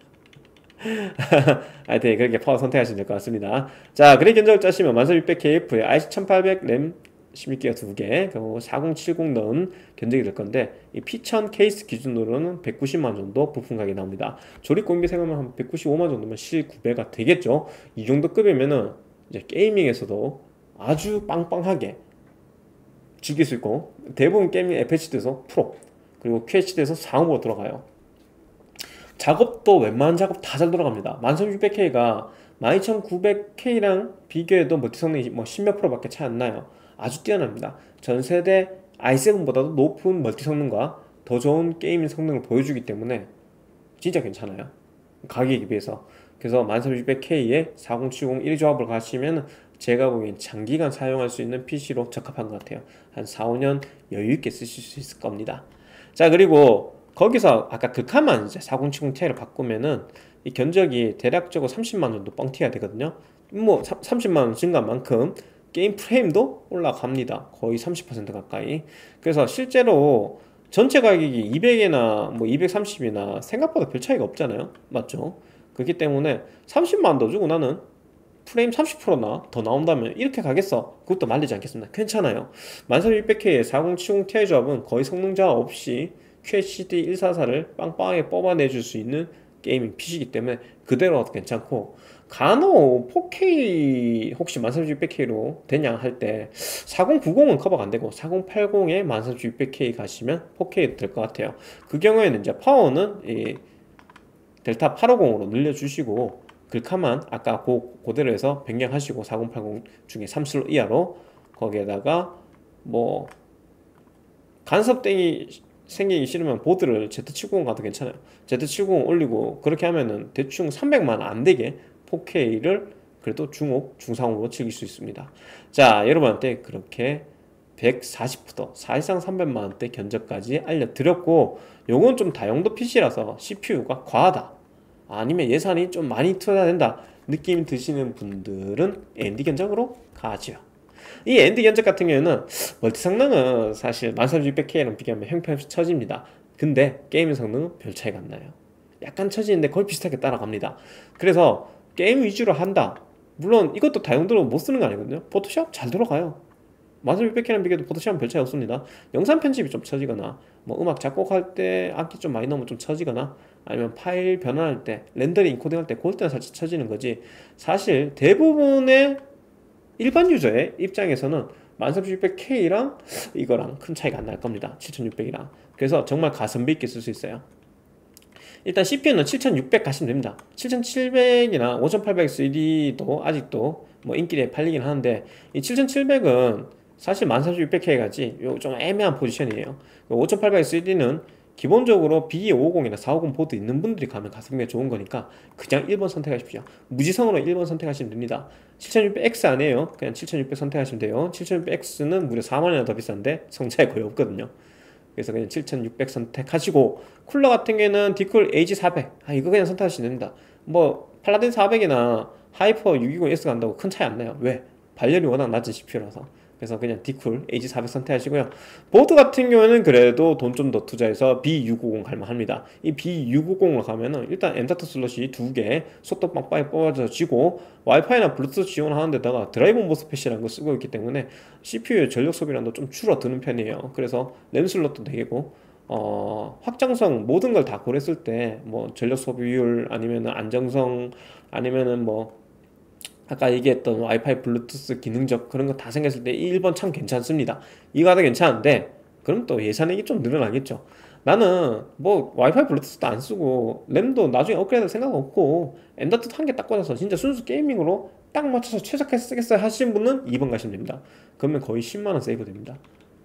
A: 하여튼 그렇게 파워 선택하시면 될 것 같습니다. 자, 그래 견적을 짜시면 일 삼 육 공0 케이에프에 아이씨 천팔백 램 십육 기가 두 개, 그리고 사공칠십 넣은 견적이 될 건데, 이 피천 케이스 기준으로는 백구십만 정도 부품 가격이 나옵니다. 조립 공비 생각하면 한 백구십오만 정도면 실구매가 되겠죠. 이 정도 급이면은 이제 게이밍에서도 아주 빵빵하게 즐길 수 있고, 대부분 게이밍 에프에이치디에서 프로, 그리고 큐에이치디에서 사공으로 들어가요. 작업도 웬만한 작업 다 잘 돌아갑니다. 일 삼 육 공0 케이가 일 이천구백 케이랑 비교해도 멀티 성능이 뭐 십몇 프로밖에 차이 안 나요. 아주 뛰어납니다. 전세대 아이 세븐보다도 높은 멀티 성능과 더 좋은 게이밍 성능을 보여주기 때문에 진짜 괜찮아요. 가격에 비해서. 그래서 일 삼 육 공0 케이에 사공칠십 일 조합을 가시면 제가 보기엔 장기간 사용할 수 있는 피시로 적합한 것 같아요. 한 사, 오 년 여유있게 쓰실 수 있을 겁니다. 자, 그리고 거기서 아까 극한만 이제 사공칠십 ti로 바꾸면은 이 견적이 대략적으로 삼십만 정도 뻥튀기가 되거든요. 뭐 삼십만 원 증가한 만큼 게임 프레임도 올라갑니다. 거의 삼십 퍼센트 가까이. 그래서 실제로 전체 가격이 이백이나 뭐 이백삼십이나 생각보다 별 차이가 없잖아요. 맞죠? 그렇기 때문에 삼십만 원 더 주고 나는 프레임 삼십 퍼센트나 더 나온다면 이렇게 가겠어? 그것도 말리지 않겠습니다. 괜찮아요. 일 삼 육 공0 케이의 사공칠십 ti 조합은 거의 성능 저하 없이 큐에이치디 백사십사를 빵빵하게 뽑아내줄 수 있는 게이밍 피시이기 때문에 그대로 와도 괜찮고, 간혹 포 케이 혹시 일 삼 육 공0 케이로 되냐 할 때 사공구십은 커버가 안되고 사공팔십에 일 삼 육 공0 케이 가시면 포 케이 될 것 같아요. 그 경우에는 이제 파워는 이 델타 팔백오십으로 늘려주시고, 글카만 아까 그, 그대로 해서 변경하시고 사공팔십 중에 삼 슬롯 이하로, 거기에다가 뭐 간섭땡이 생기기 싫으면 보드를 제트 칠백구십 가도 괜찮아요. 제트 칠백구십 올리고 그렇게 하면은 대충 삼백만 원 안되게 포 케이를 그래도 중업, 중상업으로 즐길 수 있습니다. 자, 여러분한테 그렇게 백사십 퍼센트 사실상 삼백만 원대 견적까지 알려드렸고, 요건 좀 다용도 피시라서 씨피유가 과하다, 아니면 예산이 좀 많이 투자된다 느낌이 드시는 분들은 에이엠디 견적으로 가죠. 이 에이엠디 견적 같은 경우에는 멀티 성능은 사실 일 삼 육 공0 케이랑 비교하면 형편없이 처집니다. 근데 게임 성능은 별 차이가 안 나요. 약간 처지는데 거의 비슷하게 따라갑니다. 그래서 게임 위주로 한다, 물론 이것도 다용도로 못 쓰는 거 아니거든요. 포토샵 잘 돌아가요. 만 삼천육백 케이랑 비교해도 포토샵은 별 차이 없습니다. 영상 편집이 좀 처지거나 뭐 음악 작곡할 때 악기 좀 많이 넣으면 좀 처지거나 아니면 파일 변환할 때 렌더링 인코딩 할 때 그럴 때는 살짝 처지는 거지, 사실 대부분의 일반 유저의 입장에서는 만 삼천육백 케이랑 이거랑 큰 차이가 안 날 겁니다. 칠천육백이랑. 그래서 정말 가성비 있게 쓸 수 있어요. 일단 씨피유는 칠천육백 가시면 됩니다. 칠천칠백이나 오천팔백 쓰리디도 아직도 뭐 인기에 팔리긴 하는데, 이 칠천칠백은 사실 만 삼천육백 케이 같이 좀 애매한 포지션이에요. 오천팔백 쓰리디는 기본적으로 비 오백오십이나 사백오십 보드 있는 분들이 가면 가성비가 좋은 거니까 그냥 일 번 선택하십시오. 무지성으로 일 번 선택하시면 됩니다. 칠천육백 엑스 아니에요. 그냥 칠천육백 선택하시면 돼요. 칠천육백 엑스는 무려 사만 원이나 더 비싼데 성차이 거의 없거든요. 그래서 그냥 칠천육백 선택하시고, 쿨러 같은 경우에는 디쿨 에이지 사백, 아 이거 그냥 선택하시면 됩니다. 뭐 팔라딘 사백이나 하이퍼 육백이십 에스 간다고 큰 차이 안 나요. 왜? 발열이 워낙 낮은 씨피유라서. 그래서 그냥 디쿨 에이지 사백 선택하시고요. 보드 같은 경우에는 그래도 돈 좀 더 투자해서 비 육백오십 갈만합니다. 이 비 육백오십으로 가면은 일단 엠다트 슬롯이 두 개, 속도 빵빵히 뽑아져지고 와이파이나 블루투스 지원하는 데다가 드라이브 모스펫이라는 거 쓰고 있기 때문에 씨피유의 전력 소비량도 좀 줄어드는 편이에요. 그래서 램 슬롯도 되고 어, 확장성 모든 걸 다 고려했을 때 뭐 전력 소비율 아니면은 안정성 아니면은 뭐 아까 얘기했던 와이파이 블루투스 기능적 그런 거 다 생겼을 때 일 번 참 괜찮습니다. 이거 하나 괜찮은데 그럼 또 예산이 좀 늘어나겠죠. 나는 뭐 와이파이 블루투스도 안 쓰고 램도 나중에 업그레이드 할 생각 없고 엔더트 한 개 딱 꽂아서 진짜 순수 게이밍으로 딱 맞춰서 최적화 쓰겠어요 하시는 분은 이 번 가시면 됩니다. 그러면 거의 십만 원 세이브 됩니다.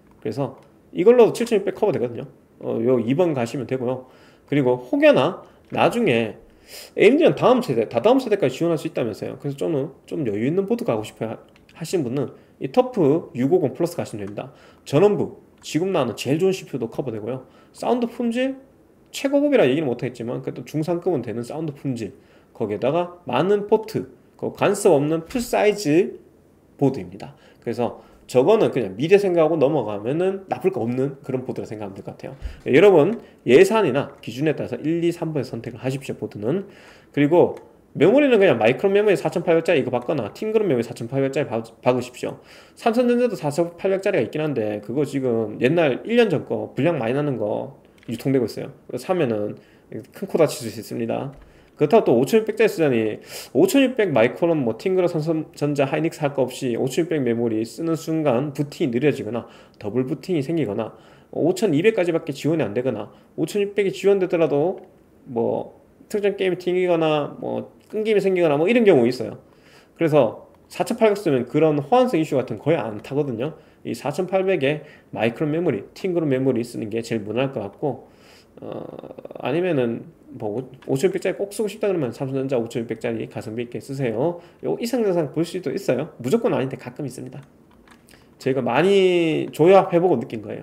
A: 그래서 이걸로도 칠천육백 커버 되거든요. 어, 요 이 번 가시면 되고요. 그리고 혹여나 나중에 에이엠디는 다음 세대, 다다음 세대까지 지원할 수 있다면서요. 그래서 저는 좀 여유 있는 보드 가고 싶어요 하신 분은 이 터프 육백오십 플러스 가시면 됩니다. 전원부, 지금 나오는 제일 좋은 씨피유도 커버되고요. 사운드 품질, 최고급이라 얘기는 못하겠지만 그래도 중상급은 되는 사운드 품질, 거기에다가 많은 포트, 그 간섭 없는 풀사이즈 보드입니다. 그래서 저거는 그냥 미래 생각하고 넘어가면은 나쁠 거 없는 그런 보드라 생각하면 될 것 같아요. 네, 여러분 예산이나 기준에 따라서 일, 이, 삼 번에 선택을 하십시오. 보드는. 그리고 메모리는 그냥 마이크로 메모리 사천팔백짜리 이거 받거나 팅그룹 메모리 사천팔백짜리 박으십시오. 삼성전자도 사천팔백짜리가 있긴 한데 그거 지금 옛날 일 년 전 거 분량 많이 나는 거 유통되고 있어요. 그거 사면은 큰 코 다칠 수 있습니다. 그렇다고 또 오천육백짜리 쓰자니 오천육백 마이크론 뭐 팅그룹 삼성전자 하이닉스 할 거 없이 오천육백 메모리 쓰는 순간 부팅이 느려지거나 더블 부팅이 생기거나 오천이백까지 밖에 지원이 안 되거나 오천육백이 지원되더라도 뭐 특정 게임이 튕기거나 뭐 끊김이 생기거나 뭐 이런 경우 있어요. 그래서 사천팔백 쓰면 그런 호환성 이슈 같은 거 거의 안 타거든요. 이 사천팔백에 마이크론 메모리, 팅그룹 메모리 쓰는 게 제일 무난할 것 같고, 어, 아니면은 뭐 오천육백짜리 꼭 쓰고 싶다 그러면 삼성전자 오천육백짜리 가성비 있게 쓰세요. 요 이상 저상 볼 수도 있어요. 무조건 아닌데 가끔 있습니다. 저희가 많이 조합해보고 느낀 거예요.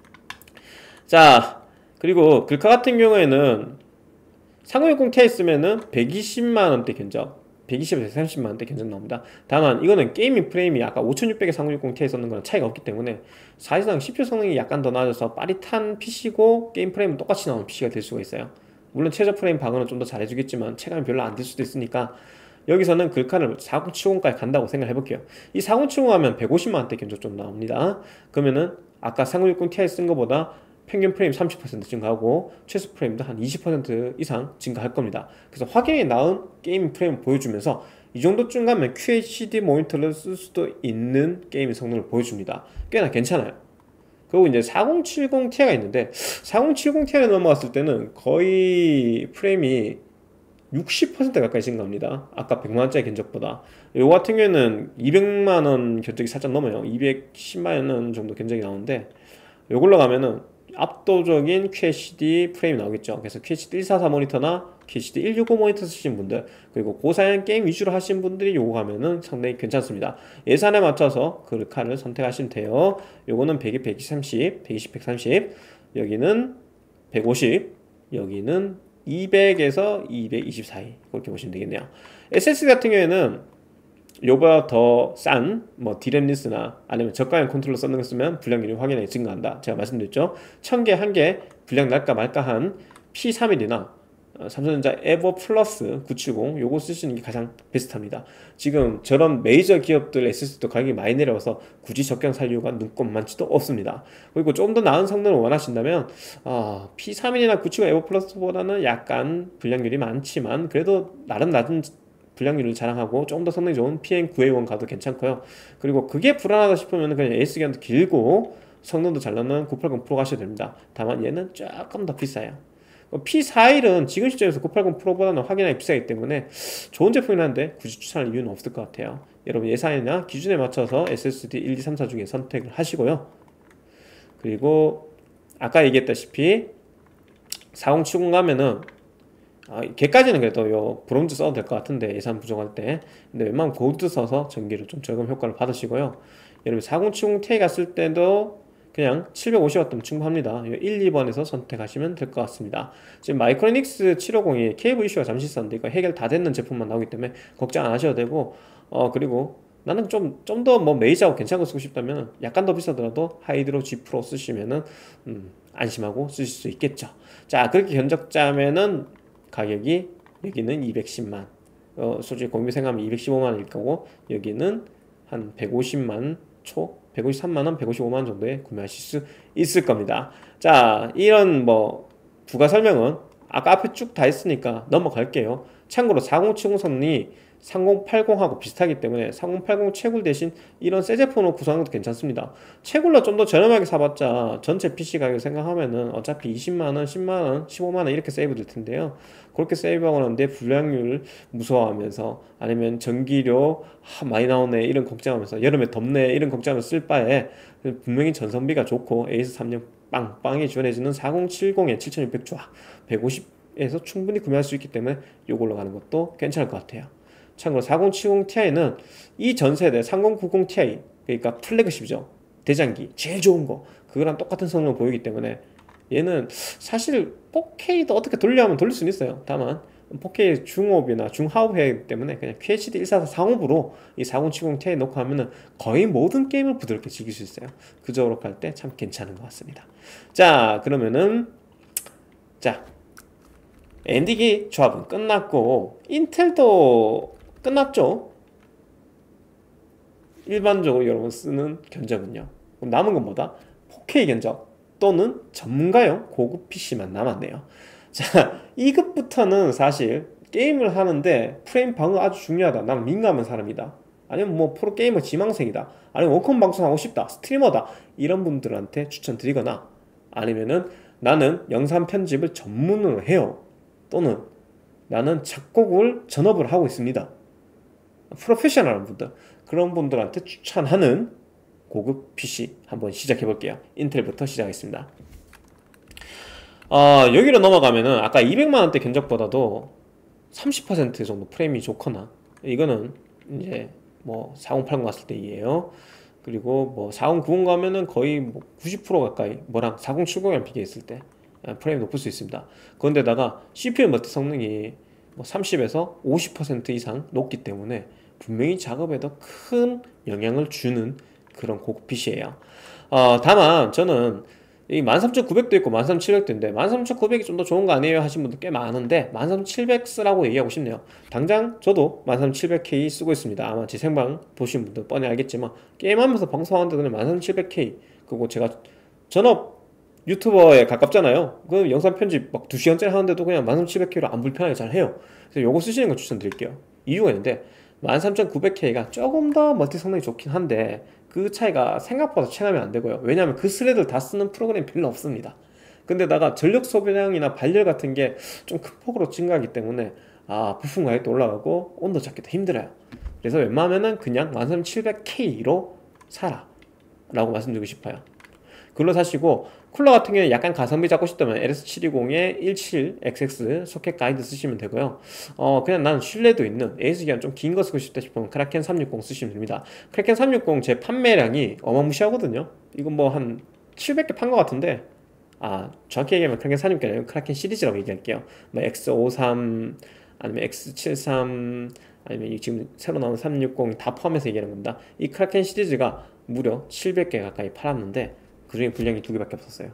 A: 자, 그리고 글카 같은 경우에는 삼공육공 티아이 쓰면은 백이십만 원대 견적, 백이십에서 백삼십만 원대 견적 나옵니다. 다만 이거는 게이밍 프레임이 아까 오천육백에 삼공육공 티아이 썼는 거랑 차이가 없기 때문에 사실상 씨피유 성능이 약간 더 나아져서 빠릿한 피시고 게임 프레임은 똑같이 나오는 피시가 될 수가 있어요. 물론 최저 프레임 방어는 좀 더 잘해주겠지만 체감이 별로 안 될 수도 있으니까 여기서는 글카를 사공칠공까지 간다고 생각을 해볼게요. 이 사공칠공 하면 백오십만 원대 견적 좀 나옵니다. 그러면은 아까 삼공육공 티아이 쓴 거보다 평균 프레임 삼십 퍼센트 증가하고 최소 프레임도 한 이십 퍼센트 이상 증가할 겁니다. 그래서 확연히 나은 게임 프레임을 보여주면서 이 정도쯤 가면 큐에이치디 모니터를 쓸 수도 있는 게임 성능을 보여줍니다. 꽤나 괜찮아요. 그리고 이제 사공칠공 티아이가 있는데 사공칠공 티아이로 넘어갔을 때는 거의 프레임이 육십 퍼센트 가까이 증가합니다. 아까 백만 원짜리 견적보다. 이거 같은 경우에는 이백만 원 견적이 살짝 넘어요. 이백십만 원 정도 견적이 나오는데 이걸로 가면은 압도적인 큐에이치디 프레임이 나오겠죠. 그래서 큐에이치디 백사십사 모니터나 큐에이치디 백육십오 모니터 쓰시는 분들, 그리고 고사양 게임 위주로 하시는 분들이 요거 가면은 상당히 괜찮습니다. 예산에 맞춰서 그 칼을 선택하시면 돼요. 요거는 백이 백삼십, 백이십 백삼십, 여기는 백오십, 여기는 이백에서 이백이십 사이, 그렇게 보시면 되겠네요. 에스에스디 같은 경우에는 요보다 더 싼 뭐 디램 리스나 아니면 저가형 컨트롤러 쓰는 거 쓰면 분량률이 확연하게 증가한다. 제가 말씀드렸죠. 천 개 한 개 분량 날까 말까 한 피 삼십일이나 어, 삼성전자 에버 플러스 구백칠십 요거 쓰시는 게 가장 베스트합니다. 지금 저런 메이저 기업들 에스에스디도 가격이 많이 내려와서 굳이 적경 살 이유가 눈꼽만치도 없습니다. 그리고 좀 더 나은 성능을 원하신다면 어, 피 삼십일이나 구백칠십 에버 플러스보다는 약간 불량률이 많지만 그래도 나름 낮은 불량률을 자랑하고 조금 더 성능이 좋은 피엠 구백일 가도 괜찮고요. 그리고 그게 불안하다 싶으면 그냥 에이에스 기간도 길고 성능도 잘 나는 구백팔십 프로 가셔도 됩니다. 다만 얘는 조금 더 비싸요. 피 사십일은 지금 시점에서 구백팔십 프로보다는 확연하게 비싸기 때문에 좋은 제품이긴 한데 굳이 추천할 이유는 없을 것 같아요. 여러분 예산이나 기준에 맞춰서 에스에스디 일, 이, 삼, 사 중에 선택을 하시고요. 그리고 아까 얘기했다시피 사공칠공 가면은 아, 걔까지는 그래도 요 브론즈 써도 될 것 같은데 예산 부족할 때. 근데 웬만하면 골드 써서 전기를 좀 절감 효과를 받으시고요. 여러분 사공칠공 ti 갔을 때도 그냥 칠백오십 와트면 충분합니다. 일, 이 번에서 선택하시면 될 것 같습니다. 지금 마이크로닉스 칠백오십이 케이블 이슈가 잠시 있었는데 이거 해결 다 됐는 제품만 나오기 때문에 걱정 안 하셔도 되고, 어 그리고 나는 좀 좀 더 뭐 메이저하고 괜찮은 거 쓰고 싶다면 약간 더 비싸더라도 하이드로 G 프로 쓰시면은 음, 안심하고 쓰실 수 있겠죠. 자, 그렇게 견적자면은 가격이 여기는 이백십만, 어, 솔직히 공비 생각하면 이백십오만 원일 거고 여기는 한 백오십만 초, 백오십삼만 원, 백오십오만 원 정도에 구매하실 수 있을 겁니다. 자, 이런 뭐 부가 설명은 아까 앞에 쭉 다 했으니까 넘어갈게요. 참고로 사공칠공 성능이 삼공팔공하고 비슷하기 때문에 삼공팔공 채굴 대신 이런 새 제품으로 구성하는 것도 괜찮습니다. 채굴로 좀 더 저렴하게 사봤자 전체 피씨 가격 생각하면은 어차피 이십만 원, 십만 원, 십오만 원 이렇게 세이브 될 텐데요. 그렇게 세이브하고 나는데 불량률 무서워하면서 아니면 전기료 하, 많이 나오네 이런 걱정하면서 여름에 덥네 이런 걱정하면서 쓸 바에 분명히 전성비가 좋고 에이에스 삼십 빵빵이 지원해주는 사공칠공에 칠천육백 조화 백오십에서 충분히 구매할 수 있기 때문에 이걸로 가는 것도 괜찮을 것 같아요. 참고로 사공칠공 티아이는 이 전세대 삼공구공 티아이, 그러니까 플래그십이죠. 대장기 제일 좋은 거 그거랑 똑같은 성능을 보이기 때문에 얘는 사실 포케이도 어떻게 돌려 하면 돌릴 수는 있어요. 다만 포케이 중업이나 중하업 해야 하기 때문에 그냥 큐에이치디 일사사 상업으로 이 사공칠공 티아이 놓고 하면은 거의 모든 게임을 부드럽게 즐길 수 있어요. 그쪽으로 갈 때 참 괜찮은 것 같습니다. 자, 그러면은 자 엔디기 조합은 끝났고 인텔도 끝났죠. 일반적으로 여러분 쓰는 견적은요. 그럼 남은 건 뭐다? 포케이 견적 또는 전문가용 고급 피씨만 남았네요. 자, 이 급부터는 사실 게임을 하는데 프레임 방어 아주 중요하다. 나는 민감한 사람이다. 아니면 뭐 프로게이머 지망생이다. 아니면 원컴 방송하고 싶다. 스트리머다. 이런 분들한테 추천드리거나 아니면은 나는 영상 편집을 전문으로 해요. 또는 나는 작곡을 전업을 하고 있습니다. 프로페셔널한 분들, 그런 분들한테 추천하는 고급 피씨 한번 시작해 볼게요. 인텔부터 시작하겠습니다. 어, 여기로 넘어가면은 아까 이백만 원대 견적보다도 삼십 퍼센트 정도 프레임이 좋거나, 이거는 이제 뭐 사공팔공 갔을 때이에요. 그리고 뭐 사공구공 가면은 거의 뭐 구십 퍼센트 가까이 뭐랑 사공칠공이랑 비교했을 때 프레임이 높을 수 있습니다. 그런데다가 씨피유 멀티 성능이 뭐 삼십에서 오십 퍼센트 이상 높기 때문에 분명히 작업에도 큰 영향을 주는 그런 고급 피씨예요. 어, 다만 저는 이 만 삼천구백도 있고 만 삼천칠백도 있는데 만 삼천구백이 좀 더 좋은 거 아니에요 하신 분들 꽤 많은데 만 삼천칠백 쓰라고 얘기하고 싶네요. 당장 저도 만 삼천칠백 케이 쓰고 있습니다. 아마 제 생방 보신 분들 뻔히 알겠지만 게임하면서 방송하는데 그냥 만 삼천칠백 케이, 그리고 제가 전업 유튜버에 가깝잖아요. 그 영상 편집 막 두 시간짜리 하는데도 그냥 만 삼천칠백 케이로 안 불편하게 잘 해요. 그래서 요거 쓰시는 거 추천드릴게요. 이유가 있는데 만 삼천구백 케이가 조금 더 멀티 성능이 좋긴 한데 그 차이가 생각보다 체감이 안 되고요. 왜냐하면 그 스레드를 다 쓰는 프로그램이 별로 없습니다. 근데다가 전력 소비량이나 발열 같은 게 좀 큰 폭으로 증가하기 때문에 아 부품 가격도 올라가고 온도 잡기도 힘들어요. 그래서 웬만하면은 그냥 만 삼천칠백 케이로 사라 라고 말씀드리고 싶어요. 그걸로 사시고, 쿨러 같은 경우는 약간 가성비 잡고 싶다면 엘에스 칠백이십에 십칠 엑스엑스 소켓 가이드 쓰시면 되고요. 어 그냥 나는 신뢰도 있는 에이에스 기간 좀 긴 거 쓰고 싶다 싶으면 크라켄 삼백육십 쓰시면 됩니다. 크라켄 삼백육십 제 판매량이 어마무시하거든요. 이건 뭐 한 칠백 개 판 거 같은데, 아 정확히 얘기하면 크라켄 삼백육십이 아니고 크라켄 시리즈라고 얘기할게요. 뭐 엑스 오십삼 아니면 엑스 칠십삼 아니면 지금 새로 나온 삼백육십 다 포함해서 얘기하는 겁니다. 이 크라켄 시리즈가 무려 칠백 개 가까이 팔았는데 그 중에 분량이 두 개밖에 없었어요.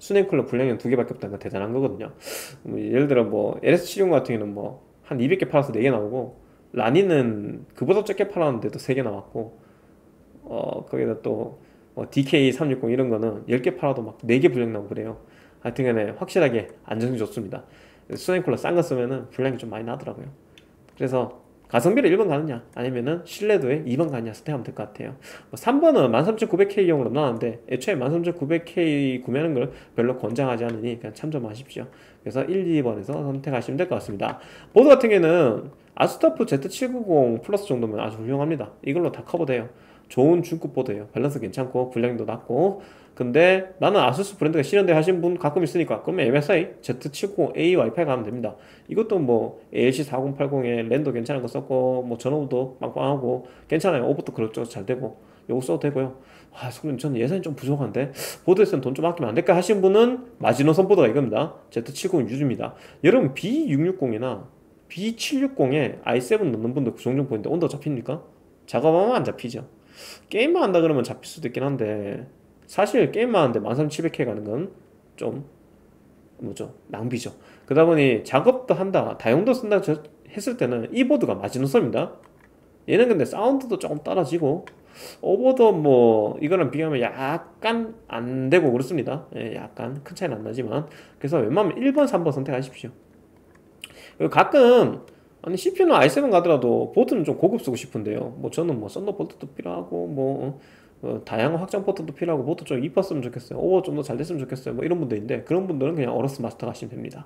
A: 수냉쿨러 불량이 두 개밖에 없다는 건 대단한 거거든요. 뭐 예를 들어 뭐 엘에스 칠십 같은 경우는 뭐 한 이백 개 팔아서 네 개 나오고, 라니는 그보다 적게 팔았는데도 세 개 나왔고, 어 거기다 또뭐 디케이 삼백육십 이런 거는 열 개 팔아도 막 네 개 불량 나오고 그래요. 하여튼 간에 확실하게 안정성이 좋습니다. 수냉쿨러 싼 거 쓰면은 불량이 좀 많이 나더라고요. 그래서 가성비로 일 번 가느냐 아니면은 신뢰도에 이 번 가느냐 선택하면 될 것 같아요. 뭐 삼 번은 만 삼천구백 케이용으로 나왔는데 애초에 만 삼천구백 케이 구매하는 걸 별로 권장하지 않으니 그냥 참조하십시오. 그래서 일, 이 번에서 선택하시면 될 것 같습니다. 보드 같은 경우에는 아스터프 제트 칠백구십 플러스 정도면 아주 훌륭합니다. 이걸로 다 커버돼요. 좋은 중급 보드예요. 밸런스 괜찮고 불량도 낮고. 근데 나는 아수스 브랜드가 실현돼 하신 분 가끔 있으니까 그러면 엠에스아이 제트 칠백구십 에이 와이파이 가면 됩니다. 이것도 뭐 에이엘씨 사공팔공에 랜도 괜찮은 거 썼고, 뭐 전원도 빵빵하고 괜찮아요. 오버도 그럭저럭 잘 되고 요거 써도 되고요. 아, 그럼 저는 예산이 좀 부족한데 보드에서는 돈 좀 아끼면 안 될까 하신 분은 마지노선 보드가 이겁니다. 제트 칠백구십 유즈입니다. 여러분 비 육백육십이나 비 칠백육십에 아이 세븐 넣는 분들 그 종종 보이는데 온도 잡힙니까? 작업하면 안 잡히죠. 게임만 한다 그러면 잡힐 수도 있긴 한데, 사실 게임만 하는데 만 삼천칠백 케이 가는 건 좀 뭐죠? 낭비죠. 그러다 보니 작업도 한다, 다용도 쓴다 했을 때는 이 보드가 마지노선입니다. 얘는 근데 사운드도 조금 떨어지고 오버도 뭐 이거랑 비교하면 약간 안 되고 그렇습니다. 예, 약간 큰 차이는 안 나지만. 그래서 웬만하면 일 번, 삼 번 선택하십시오. 그리고 가끔 아니 씨피유는 아이 세븐 가더라도 보드는 좀 고급 쓰고 싶은데요. 뭐 저는 뭐 썬더볼트도 필요하고 뭐 어, 어, 다양한 확장 포트도 필요하고 보드 좀 이뻤으면 좋겠어요. 오버 좀 더 잘 됐으면 좋겠어요. 뭐 이런 분들인데 그런 분들은 그냥 어로스 마스터 가시면 됩니다.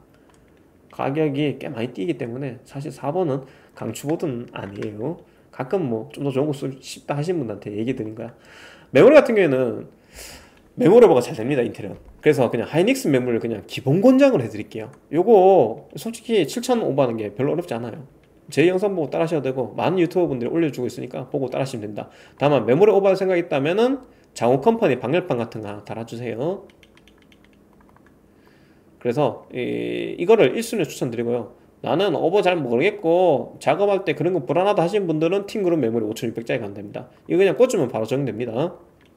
A: 가격이 꽤 많이 뛰기 때문에 사실 사 번은 강추보드는 아니에요. 가끔 뭐 좀 더 좋은 거 쓰고 싶다 하시는 분한테 얘기 드린 거야. 메모리 같은 경우에는 메모리버가 잘 됩니다, 인텔은. 그래서 그냥 하이닉스 메모리를 그냥 기본 권장을 해드릴게요. 요거 솔직히 칠천 오버하는 게 별로 어렵지 않아요. 제 영상 보고 따라 하셔도 되고 많은 유튜버 분들이 올려주고 있으니까 보고 따라 하시면 된다. 다만 메모리 오버할 생각이 있다면은 장호 컴퍼니 방열판 같은 거 하나 달아주세요. 그래서 이, 이거를 일 순위로 추천드리고요. 나는 오버 잘 모르겠고 작업할 때 그런 거 불안하다 하시는 분들은 팀그룹 메모리 오천육백짜리 가면 됩니다. 이거 그냥 꽂으면 바로 적용됩니다.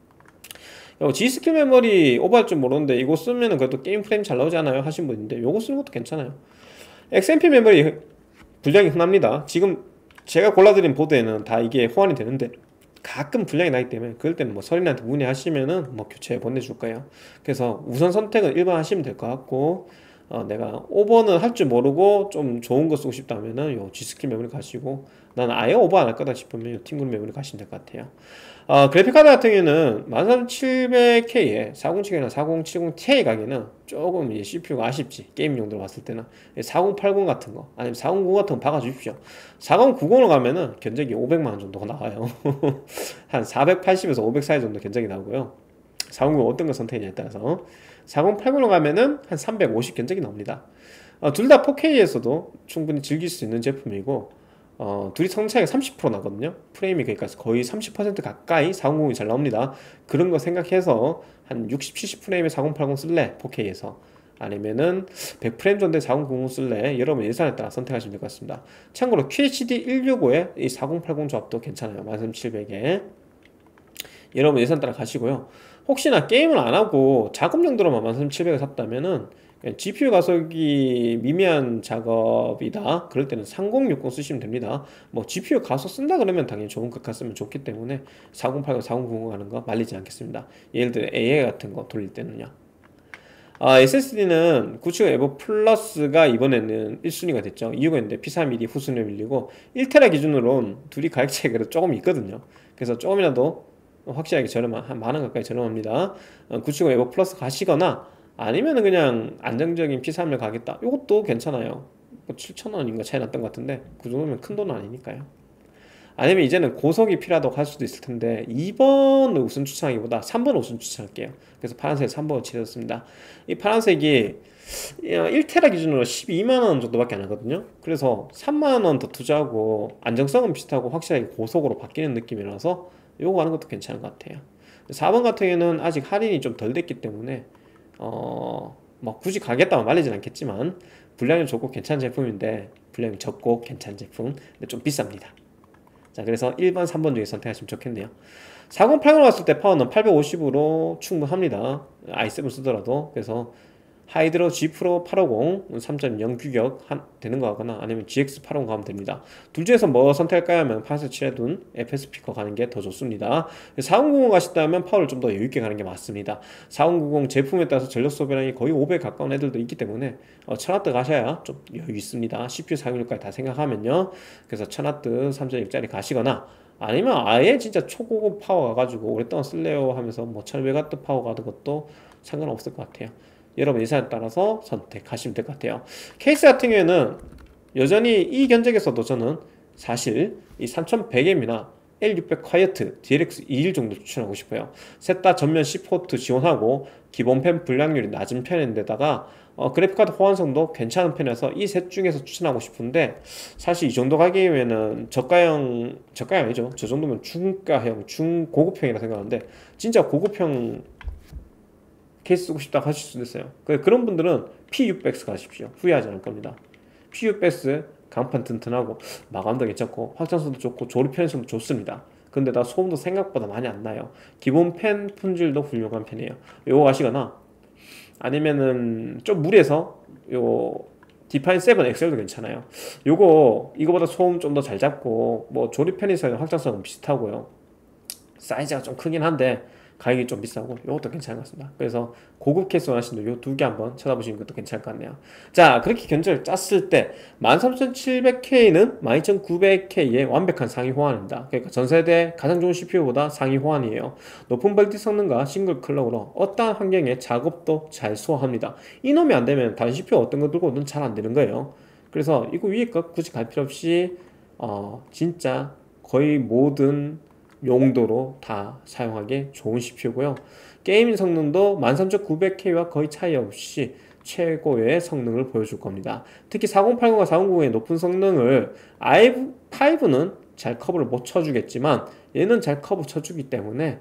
A: G스킬 메모리 오버할 줄 모르는데 이거 쓰면은 그래도 게임 프레임 잘 나오지 않아요? 하신 분인데 요거 쓰는 것도 괜찮아요. 엑스엠피 메모리 분량이 흔합니다. 지금 제가 골라드린 보드에는 다 이게 호환이 되는데 가끔 분량이 나기 때문에 그럴 때는 뭐 서린한테 문의하시면은 뭐 교체 보내줄 거예요. 그래서 우선 선택은 일 번 하시면 될 것 같고, 어, 내가 오버는 할 줄 모르고 좀 좋은 거 쓰고 싶다면은 요 G스킬 메모리 가시고, 나는 아예 오버 안 할 거다 싶으면 요 팀그룹 메모리 가시면 될 것 같아요. 어, 그래픽카드 같은 경우에는 만 삼천칠백 케이에 사공칠공이나 사공칠공 ti 가기는 조금 이제 씨피유가 아쉽지. 게임 용도로 봤을 때는 사공팔공 같은 거 아니면 사공구십 같은 거 박아주십시오. 사공구십으로 가면은 견적이 오백만 원 정도가 나와요. 한 사백팔십에서 오백 사이 정도 견적이 나오고요. 사공구십 어떤 거 선택이냐에 따라서. 사공팔공으로 가면은 한 삼백오십 견적이 나옵니다. 어, 둘 다 포케이에서도 충분히 즐길 수 있는 제품이고, 어, 둘이 성능 차이가 삼십 퍼센트 나거든요. 프레임이 그러니까 거의 삼십 퍼센트 가까이 사공구십이 잘 나옵니다. 그런 거 생각해서 한 육십, 칠십 프레임에 사공팔공 쓸래? 포케이에서. 아니면은 백 프레임 정도의 사공구십 쓸래? 여러분 예산에 따라 선택하시면 될 것 같습니다. 참고로 큐에이치디 백육십오에 이 사공팔공 조합도 괜찮아요. 만 삼천칠백에. 여러분 예산 따라 가시고요. 혹시나 게임을 안 하고 작업 용도로만 만 삼천칠백을 샀다면은 지피유 가속이 미미한 작업이다 그럴 때는 삼공육공 쓰시면 됩니다. 뭐 지피유 가속 쓴다 그러면 당연히 좋은 것 같으면 좋기 때문에 사공팔공, 사공구십 하는 거 말리지 않겠습니다. 예를 들어 에이아이 같은 거 돌릴 때는요. 아, 에스에스디는 구칠십 에버 플러스가 이번에는 일 순위가 됐죠. 이유가 있는데 피 삼십일 후순위에 밀리고 일 테라 기준으로는 둘이 가격 차이가 조금 있거든요. 그래서 조금이라도 확실하게 저렴한 한 만 원 가까이 저렴합니다. 어, 구칠십 에버 플러스 가시거나 아니면은 그냥 안정적인 피 삼십일 가겠다. 이것도 괜찮아요. 뭐 칠천 원인가 차이 났던 것 같은데 그 정도면 큰 돈은 아니니까요. 아니면 이제는 고속이 필요하다고 할 수도 있을 텐데 이 번을 우선 추천하기보다 삼 번을 우선 추천할게요. 그래서 파란색 삼 번을 칠했습니다. 이 파란색이 일 테라 기준으로 십이만 원 정도밖에 안 하거든요. 그래서 삼만 원 더 투자하고 안정성은 비슷하고 확실하게 고속으로 바뀌는 느낌이라서 요거 하는 것도 괜찮은 것 같아요. 사 번 같은 경우에는 아직 할인이 좀 덜 됐기 때문에 어, 뭐 굳이 가겠다면 말리진 않겠지만 분량이 좋고 괜찮은 제품인데, 분량이 적고 괜찮은 제품 근데 좀 비쌉니다. 자, 그래서 일 번, 삼 번 중에 선택하시면 좋겠네요. 사공팔공 왔을 때 파워는 팔백오십으로 충분합니다. 아이 세븐 쓰더라도. 그래서 하이드로 G 프로 팔백오십 삼 점 영 규격 한, 되는 거 하거나 아니면 지엑스 팔백오십 가면 됩니다. 둘 중에서 뭐 선택할까요 하면 파스 칠해둔 에프에스 스피커 가는 게 더 좋습니다. 사공구공 가신다면 파워를 좀 더 여유있게 가는 게 맞습니다. 사공구공 제품에 따라서 전력 소비량이 거의 오백 가까운 애들도 있기 때문에 어, 천 와트 가셔야 좀 여유 있습니다. 씨피유 사용률까지 다 생각하면요. 그래서 천 와트 삼 점 육짜리 가시거나 아니면 아예 진짜 초고급 파워 가가지고 오랫동안 쓸래요 하면서 뭐 천오백 와트 파워 가는 것도 상관없을 것 같아요. 여러분 예산에 따라서 선택하시면 될 것 같아요. 케이스 같은 경우에는 여전히 이 견적에서도 저는 사실 이 삼천백 엠이나 엘 육백 콰이어트, 디엘엑스 이십일 정도 추천하고 싶어요. 셋 다 전면 씨 포트 지원하고 기본 펜 불량률이 낮은 편인데다가 어, 그래픽카드 호환성도 괜찮은 편이라서 이 셋 중에서 추천하고 싶은데 사실 이 정도 가격이면은 저가형, 저가형 아니죠. 저 정도면 중가형, 중고급형이라 생각하는데 진짜 고급형 케이스 쓰고 싶다고 하실 수도 있어요. 그런 분들은 피 육백 가십시오. 후회하지 않을 겁니다. 피 육백 강판 튼튼하고 마감도 괜찮고 확장성도 좋고 조립 편의성도 좋습니다. 근데 다 소음도 생각보다 많이 안 나요. 기본 펜 품질도 훌륭한 편이에요. 요거 가시거나 아니면은 좀 무리해서 요 디파인 세븐 엑셀도 괜찮아요. 요거 이거보다 소음 좀 더 잘 잡고 뭐 조립 편의성 확장성은 비슷하고요. 사이즈가 좀 크긴 한데 가격이 좀 비싸고 이것도 괜찮은 것 같습니다. 그래서 고급 케이스 원하시는 요 두 개 한번 찾아보시는 것도 괜찮을 것 같네요. 자, 그렇게 견적을 짰을 때 만 삼천칠백 케이는 만 이천구백 케이의 완벽한 상위 호환입니다. 그러니까 전세대 가장 좋은 씨피유보다 상위 호환이에요. 높은 멀티 성능과 싱글 클럭으로 어떠한 환경에 작업도 잘 소화합니다. 이놈이 안 되면 다른 씨피유 어떤 거 들고도 잘 안 되는 거예요. 그래서 이거 위에 거 굳이 갈 필요 없이 어, 진짜 거의 모든 용도로 다 사용하기 좋은 씨피유고요. 게이밍 성능도 만 삼천구백 케이와 거의 차이 없이 최고의 성능을 보여줄 겁니다. 특히 사공팔공과 사공구공의 높은 성능을 아이 파이브는 잘 커버를 못 쳐주겠지만 얘는 잘 커버 쳐주기 때문에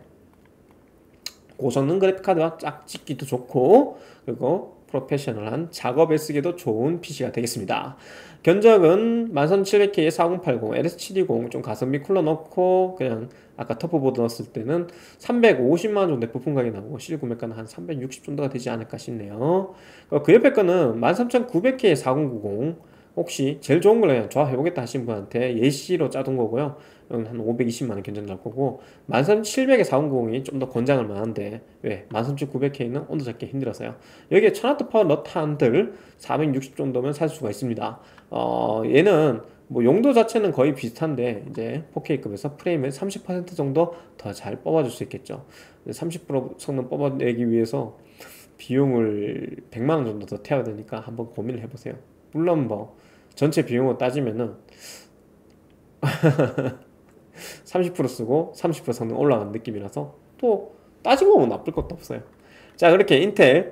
A: 고성능 그래픽카드와 짝 찍기도 좋고 그리고 프로페셔널한 작업에 쓰기도 좋은 피시가 되겠습니다. 견적은 만 삼천칠백 케이에 사공팔공, 엘에스 칠백이십 좀 가성비 쿨러 넣고 그냥 아까 터프보드 넣었을 때는 삼백오십만 원 정도의 부품 가격이 나오고 실구 매가는 한 삼백육십 정도가 되지 않을까 싶네요. 그 옆에 거는 만 삼천구백 케이에 사공구공 혹시 제일 좋은 걸 그냥 조합해보겠다 하신 분한테 예시로 짜둔 거고요. 한 오백이십만 원 견적 날 거고 만 삼천칠백에 사공구공이 좀 더 권장할 만한데 왜? 만 삼천구백 케이는 온도 잡기 힘들어서요. 여기에 천 와트 파워 넣다 한들 사백육십 정도면 살 수가 있습니다. 어, 얘는 뭐 용도 자체는 거의 비슷한데 이제 포케이급에서 프레임을 삼십 퍼센트 정도 더 잘 뽑아줄 수 있겠죠. 삼십 퍼센트 성능 뽑아내기 위해서 비용을 백만 원 정도 더 태워야 되니까 한번 고민을 해보세요. 물론 뭐 전체 비용을 따지면은 삼십 퍼센트 쓰고 삼십 퍼센트 성능 올라가는 느낌이라서 또 따지고 보면 나쁠 것도 없어요. 자, 그렇게 인텔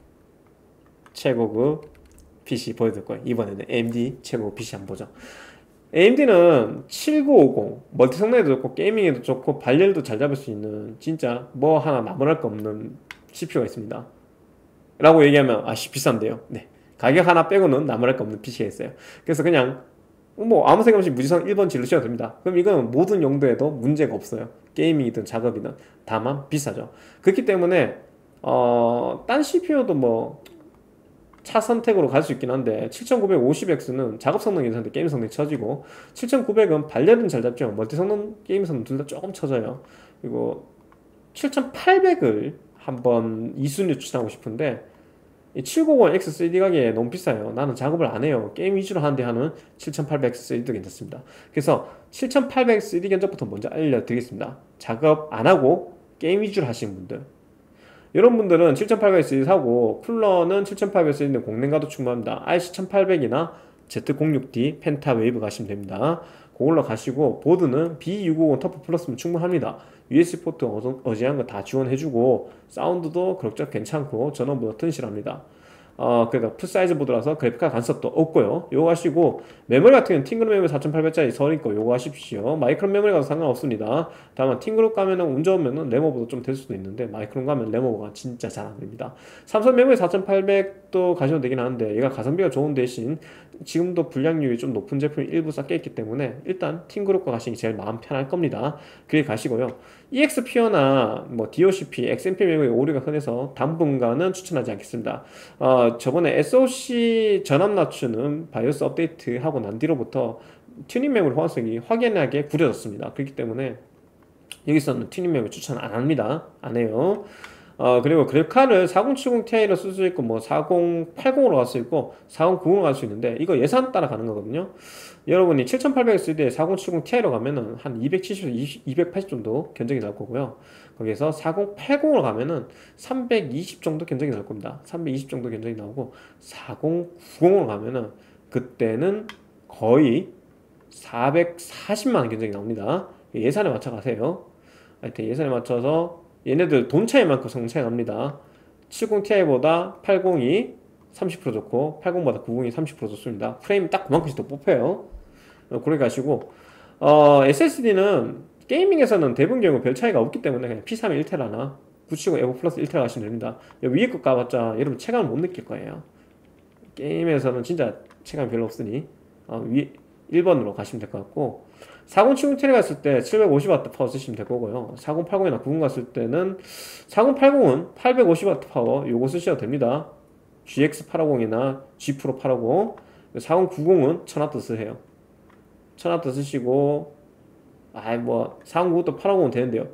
A: 최고급 피시 보여드릴 거예요. 이번에는 에이엠디 최고급 피시 한번 보죠. 에이엠디는 칠구오공 멀티 성능에도 좋고 게이밍에도 좋고 발열도 잘 잡을 수 있는 진짜 뭐 하나 나무랄 거 없는 씨피유가 있습니다 라고 얘기하면 아씨 비싼데요. 네, 가격 하나 빼고는 나무랄 거 없는 피시가 있어요. 그래서 그냥 뭐 아무 생각 없이 무지성 일 번 지르셔도 됩니다. 그럼 이건 모든 용도에도 문제가 없어요. 게이밍이든 작업이든. 다만 비싸죠. 그렇기 때문에 어, 딴 씨피유도 뭐 차 선택으로 갈 수 있긴 한데 칠천구백오십 엑스는 작업 성능이 괜찮은데 게임 성능이 처지고 칠천구백은 발열은 잘 잡지만 멀티 성능, 게임 성능 둘 다 조금 처져요. 그리고 칠천팔백을 한번 이 순위 추천하고 싶은데 이 칠백오십 엑스 쓰리디 가격에 너무 비싸요. 나는 작업을 안 해요. 게임 위주로 하는데 하는 칠천팔백 엑스 쓰리디도 괜찮습니다. 그래서 칠천팔백 엑스 쓰리디 견적부터 먼저 알려드리겠습니다. 작업 안 하고 게임 위주로 하시는 분들, 이런 분들은 칠천팔백 엑스 쓰리디 사고 쿨러는 칠천팔백 엑스 쓰리디는 공랭가도 충분합니다. 아이씨 천팔백이나 제트 공육 디 펜타 웨이브 가시면 됩니다. 그걸로 가시고 보드는 비 육백오십 터프 플러스면 충분합니다. 유에스비 포트 어지간한 거 다 지원해주고 사운드도 그럭저럭 괜찮고 전원보다 튼실합니다. 어, 그러니까 풀사이즈 보드라서 그래픽카드 간섭도 없고요. 요거 하시고, 메모리 같은 경우는 팅그룹 메모리 사천팔백짜리 선이 거 요거 하십시오. 마이크론 메모리 가도 상관없습니다. 다만 팅그룹 가면은 운 좋으면은 레모버도 좀 될 수도 있는데, 마이크론 가면 레모버가 진짜 잘 안 됩니다. 삼성 메모리 사천팔백도 가셔도 되긴 하는데, 얘가 가성비가 좋은 대신 지금도 불량률이 좀 높은 제품이 일부 섞여 있기 때문에 일단 팅그룹과 가시는 게 제일 마음 편할 겁니다. 그게 가시고요. 이엑스피어나 뭐 디오시피, 엑스엠피 메모리 오류가 흔해서 당분간은 추천하지 않겠습니다. 어, 저번에 에스오씨 전압 낮추는 바이오스 업데이트 하고 난 뒤로부터 튜닝 메모리 호환성이 확연하게 구려졌습니다. 그렇기 때문에 여기서는 튜닝 메모리 추천 안 합니다. 안 해요. 어, 그리고 그래픽카드를 사공칠공 티아이로 쓸 수 있고 뭐 사공팔공으로 갈 수 있고 사공구공으로 갈 수 있는데 이거 예산 따라 가는 거거든요. 여러분이 칠천팔백 쓸 때 사공칠공 티아이로 가면은 한 이백칠십에서 이백팔십 정도 견적이 나올 거고요. 거기에서 사공팔공으로 가면은 삼백이십 정도 견적이 나올 겁니다. 삼백이십 정도 견적이 나오고 사공구공으로 가면은 그때는 거의 사백사십만 원 견적이 나옵니다. 예산에 맞춰 가세요. 하여튼 예산에 맞춰서 얘네들 돈 차이만큼 성능 차이 납니다. 칠십 티아이보다 팔십이 삼십 퍼센트 좋고 팔십보다 구십이 삼십 퍼센트 좋습니다. 프레임 딱 그만큼씩 더 뽑혀요. 어, 그렇게 가시고 어, 에스에스디는 게이밍에서는 대부분 경우 별 차이가 없기 때문에 그냥 피 삼십일 테라나 구백칠십 에보 플러스 일 테라 가시면 됩니다. 위에 거 까봤자 여러분 체감을 못 느낄 거예요. 게임에서는 진짜 체감이 별로 없으니 어, 위, 일 번으로 가시면 될 것 같고 사공칠공 티아이 갔을 때 칠백오십 와트 파워 쓰시면 될 거고요. 사공팔공이나 구십 갔을 때는 사공팔공은 팔백오십 와트 파워 요거 쓰셔도 됩니다. 지엑스 팔백오십이나 G 프로 팔백오십, 사공구십은 천 와트 쓰세요. 천 와트 쓰시고 아이 뭐 사공구십도 팔백오십은 되는데요.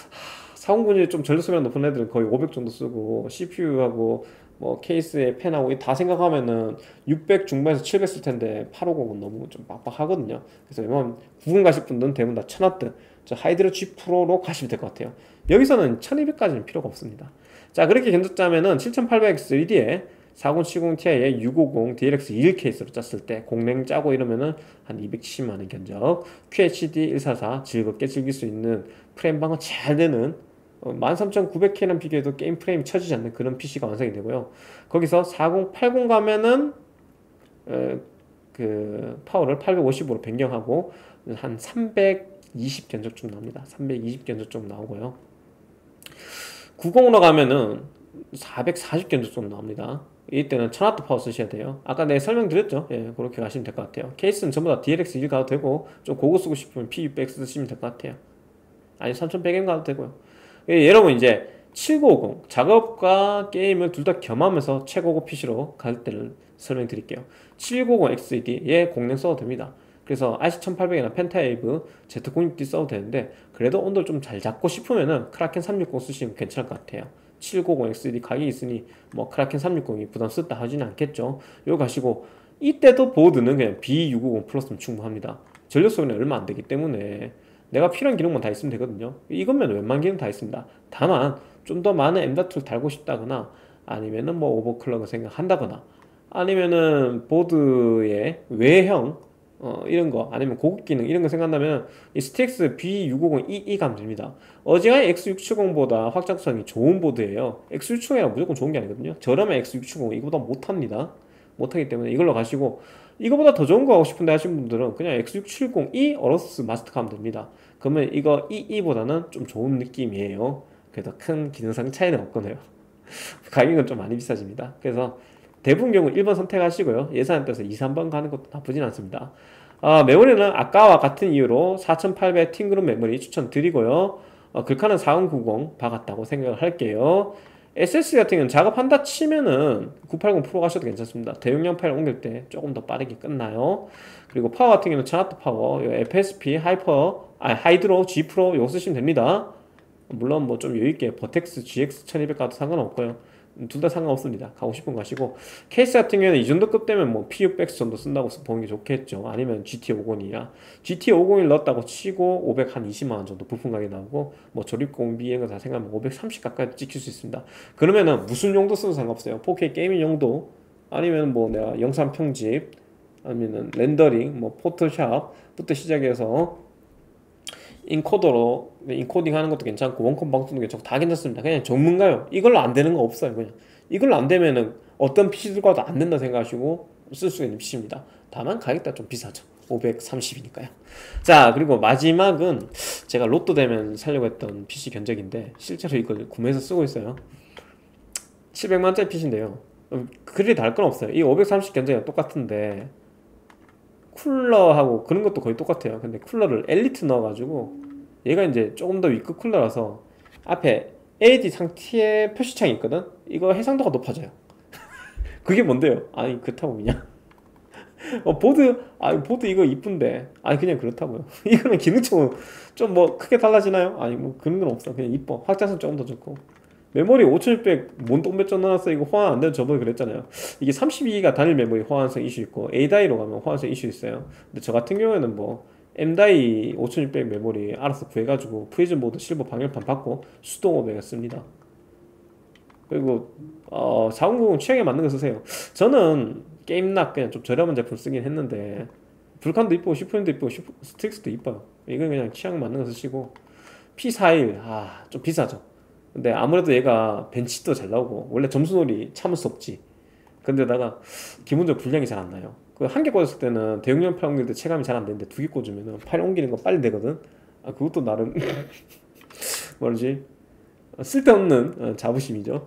A: 사공구십이 좀 전력소비가 높은 애들은 거의 오백 정도 쓰고 씨피유하고 뭐 케이스에 펜하고 다 생각하면은 육백 중반에서 칠백 쓸 텐데 팔백오십은 너무 좀 빡빡하거든요. 그래서 웬만하면 구십 가실 분들은 대부분 다 천 와트 저 하이드로 G 프로로 가시면 될 것 같아요. 여기서는 천이백까지는 필요가 없습니다. 자, 그렇게 견적짜면은 칠천팔백 쓰리디에 사공칠공 티아이에 육백오십 디엘엑스 이십일 케이스로 짰을 때 공랭 짜고 이러면은 한 이백칠십만 원 견적, 큐에이치디 백사십사 즐겁게 즐길 수 있는 프레임 방어 잘 되는 어, 만 삼천구백 케이랑 비교해도 게임 프레임이 처지지 않는 그런 피씨가 완성이 되고요. 거기서 사공팔공 가면은 어, 그 파워를 팔백오십으로 변경하고 한 삼백이십 견적쯤 나옵니다. 삼백이십 견적쯤 나오고요. 구십으로 가면은 사백사십 견적쯤 나옵니다. 이때는 천 와트 파워 쓰셔야 돼요. 아까 내가 설명드렸죠. 예, 그렇게 가시면 될 것 같아요. 케이스는 전부 다 디엘엑스 일 가도 되고 좀 고급 쓰고 싶으면 피 육백 쓰시면 될 것 같아요. 아니 삼천백 엠 가도 되고요. 예, 여러분 이제 칠구오공 작업과 게임을 둘 다 겸하면서 최고급 피씨로 갈 때를 설명드릴게요. 칠구오공 엑스이디에 공랭 써도 됩니다. 그래서 아이씨 천팔백이나 펜타웨이브 제트공육디 써도 되는데 그래도 온도를 좀 잘 잡고 싶으면은 크라켄 삼백육십 쓰시면 괜찮을 것 같아요. 칠구오공 엑스이디 가격이 있으니 뭐 크라켄 삼백육십이 부담 쓰다 하지는 않겠죠. 요거 가시고 이때도 보드는 그냥 비 육백오십 플러스면 충분합니다. 전력 소비는 얼마 안 되기 때문에 내가 필요한 기능만 다 있으면 되거든요. 이거면 웬만한 기능 다 있습니다. 다만 좀 더 많은 엠닷을 달고 싶다거나 아니면은 뭐 오버클럭을 생각한다거나 아니면은 보드의 외형 어, 이런 거 아니면 고급 기능 이런 거 생각한다면 이 스틱스 비 육백오십 이 가면 됩니다. 어지간히 엑스 육백칠십보다 확장성이 좋은 보드예요. 엑스 육백칠십이라 무조건 좋은 게 아니거든요. 저렴한 엑스 육백칠십 이거보다 못합니다. 못하기 때문에 이걸로 가시고 이거보다 더 좋은 거 하고 싶은데 하시는 분들은 그냥 엑스 육백칠십 이 어로스 마스터 가면 됩니다. 그러면 이거 이이보다는 좀 좋은 느낌이에요. 그래도 큰 기능상 차이는 없거든요. 가격은 좀 많이 비싸집니다. 그래서 대부분 경우 일 번 선택하시고요. 예산에 따라서 이, 삼 번 가는 것도 나쁘진 않습니다. 아, 메모리는 아까와 같은 이유로 사천팔백 팅그룹 메모리 추천드리고요. 어, 글카는 사천구십 박았다고 생각을 할게요. 에스에스디 같은 경우는 작업한다 치면은 구백팔십 프로 가셔도 괜찮습니다. 대용량 파일 옮길 때 조금 더 빠르게 끝나요. 그리고 파워 같은 경우는 천 와트 파워, 에프에스피, 하이퍼, 아, 하이드로, G 프로 이거 쓰시면 됩니다. 물론 뭐 좀 여유있게 버텍스 지엑스 천이백 가도 상관없고요. 둘 다 상관없습니다. 가고 싶은 거 가시고 케이스 같은 경우에는 이 정도 급 되면 뭐 피 육백 정도 쓴다고 보는 게 좋겠죠. 아니면 지티 오백이나 지티 오백일 넣었다고 치고 오백 한 이십만 원 정도 부품 가격이 나오고 뭐 조립 공비 이런 거 다 생각하면 오백삼십 가까이 찍힐 수 있습니다. 그러면은 무슨 용도 써도 상관없어요. 포케이 게이밍 용도 아니면 뭐 내가 영상 편집 아니면은 렌더링 뭐 포토샵부터 시작해서 인코더로 인코딩 하는 것도 괜찮고 원컴 방송도 괜찮고 다 괜찮습니다. 그냥 전문가요. 이걸로 안 되는 거 없어요. 그냥 이걸로 안 되면은 어떤 피시들과도 안 된다 생각하시고 쓸 수 있는 피시입니다. 다만 가격대가 좀 비싸죠. 오백삼십이니까요. 자, 그리고 마지막은 제가 로또 되면 사려고 했던 피시 견적인데 실제로 이걸 구매해서 쓰고 있어요. 칠백만 원짜리 피시인데요. 그리 다를 건 없어요. 이 오백삼십 견적이랑 똑같은데 쿨러하고 그런 것도 거의 똑같아요. 근데 쿨러를 엘리트 넣어가지고 얘가 이제 조금 더 위급 쿨러라서 앞에 엘이디 상티의 표시창이 있거든? 이거 해상도가 높아져요. 그게 뭔데요? 아니 그렇다고 그냥 어, 보드 아 보드 이거 이쁜데 아니 그냥 그렇다고요. 이거는 기능적으로 좀 뭐 크게 달라지나요? 아니 뭐 그런 건 없어. 그냥 이뻐. 확장성 조금 더 좋고 메모리 오천육백 뭔 똥배쩍 넣어놨어. 이거 호환 안 되는 저번에 그랬잖아요. 이게 삼십이 기가 단일 메모리 호환성 이슈 있고 에이다이로 가면 호환성 이슈 있어요. 근데 저 같은 경우에는 뭐 엠다이 오천육백 메모리 알아서 구해가지고 프리즘 모드 실버 방열판 받고 수동 오백을 씁니다. 그리고 어, 사공구공 취향에 맞는 거 쓰세요. 저는 게임락 그냥 좀 저렴한 제품 쓰긴 했는데 불칸도 이쁘고 슈프림도 이쁘고 슈프, 스틱스도 이뻐요. 이건 그냥 취향 맞는 거 쓰시고 피 사십일 아 좀 비싸죠. 근데 아무래도 얘가 벤치도 잘 나오고 원래 점수놀이 참을 수 없지. 근데다가 기본적으로 분량이 잘 안 나요. 그 한 개 꽂았을 때는 대용량 팔 옮길 때 체감이 잘 안 되는데 두 개 꽂으면 팔 옮기는 거 빨리 되거든. 아 그것도 나름 뭐지 쓸데없는 어, 자부심이죠.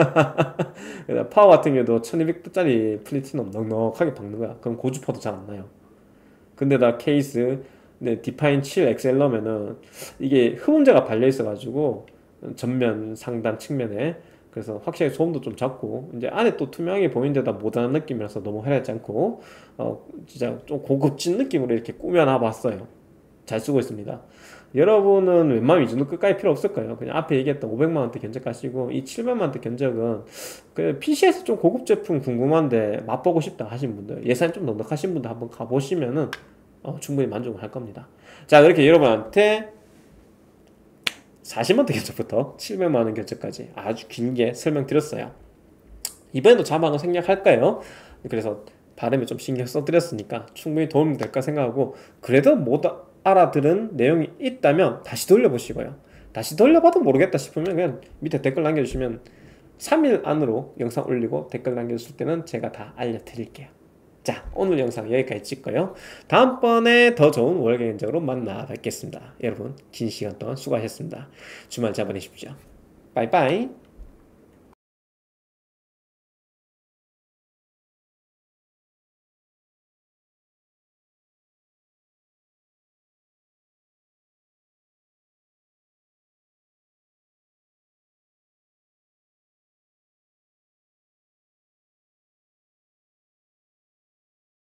A: 파워 같은 경우도 천이백 도짜리 플래티넘 넉넉하게 박는 거야. 그럼 고주파도 잘 안 나요. 근데 나 케이스 네, 디파인 칠 엑스엘 넣으면은 이게 흡음재가 발려 있어가지고 전면 상단 측면에 그래서 확실히 소음도 좀 작고 이제 안에 또 투명하게 보이는 데다 모던한 느낌이라서 너무 화려하지 않고 어 진짜 좀 고급진 느낌으로 이렇게 꾸며놔 봤어요. 잘 쓰고 있습니다. 여러분은 웬만하면 이 정도 끝까지 필요 없을 거예요. 그냥 앞에 얘기했던 오백만 원대 견적 가시고 이 칠백만 원대 견적은 그 피시에서 좀 고급 제품 궁금한데 맛보고 싶다 하신 분들 예산이 좀 넉넉하신 분들 한번 가보시면은 어, 충분히 만족을 할 겁니다. 자 그렇게 여러분한테 사십만 원대 견적부터 칠백만 원 견적까지 아주 길게 설명드렸어요. 이번에도 자막은 생략할 거예요. 그래서 발음에 좀 신경 써드렸으니까 충분히 도움이 될까 생각하고 그래도 못 알아들은 내용이 있다면 다시 돌려보시고요. 다시 돌려봐도 모르겠다 싶으면 그냥 밑에 댓글 남겨주시면 삼 일 안으로 영상 올리고 댓글 남겨주실 때는 제가 다 알려드릴게요. 자 오늘 영상 여기까지 찍고요. 다음번에 더 좋은 월경 견적으로 만나 뵙겠습니다. 여러분 긴 시간 동안 수고하셨습니다. 주말 잘 보내십시오. 빠이빠이.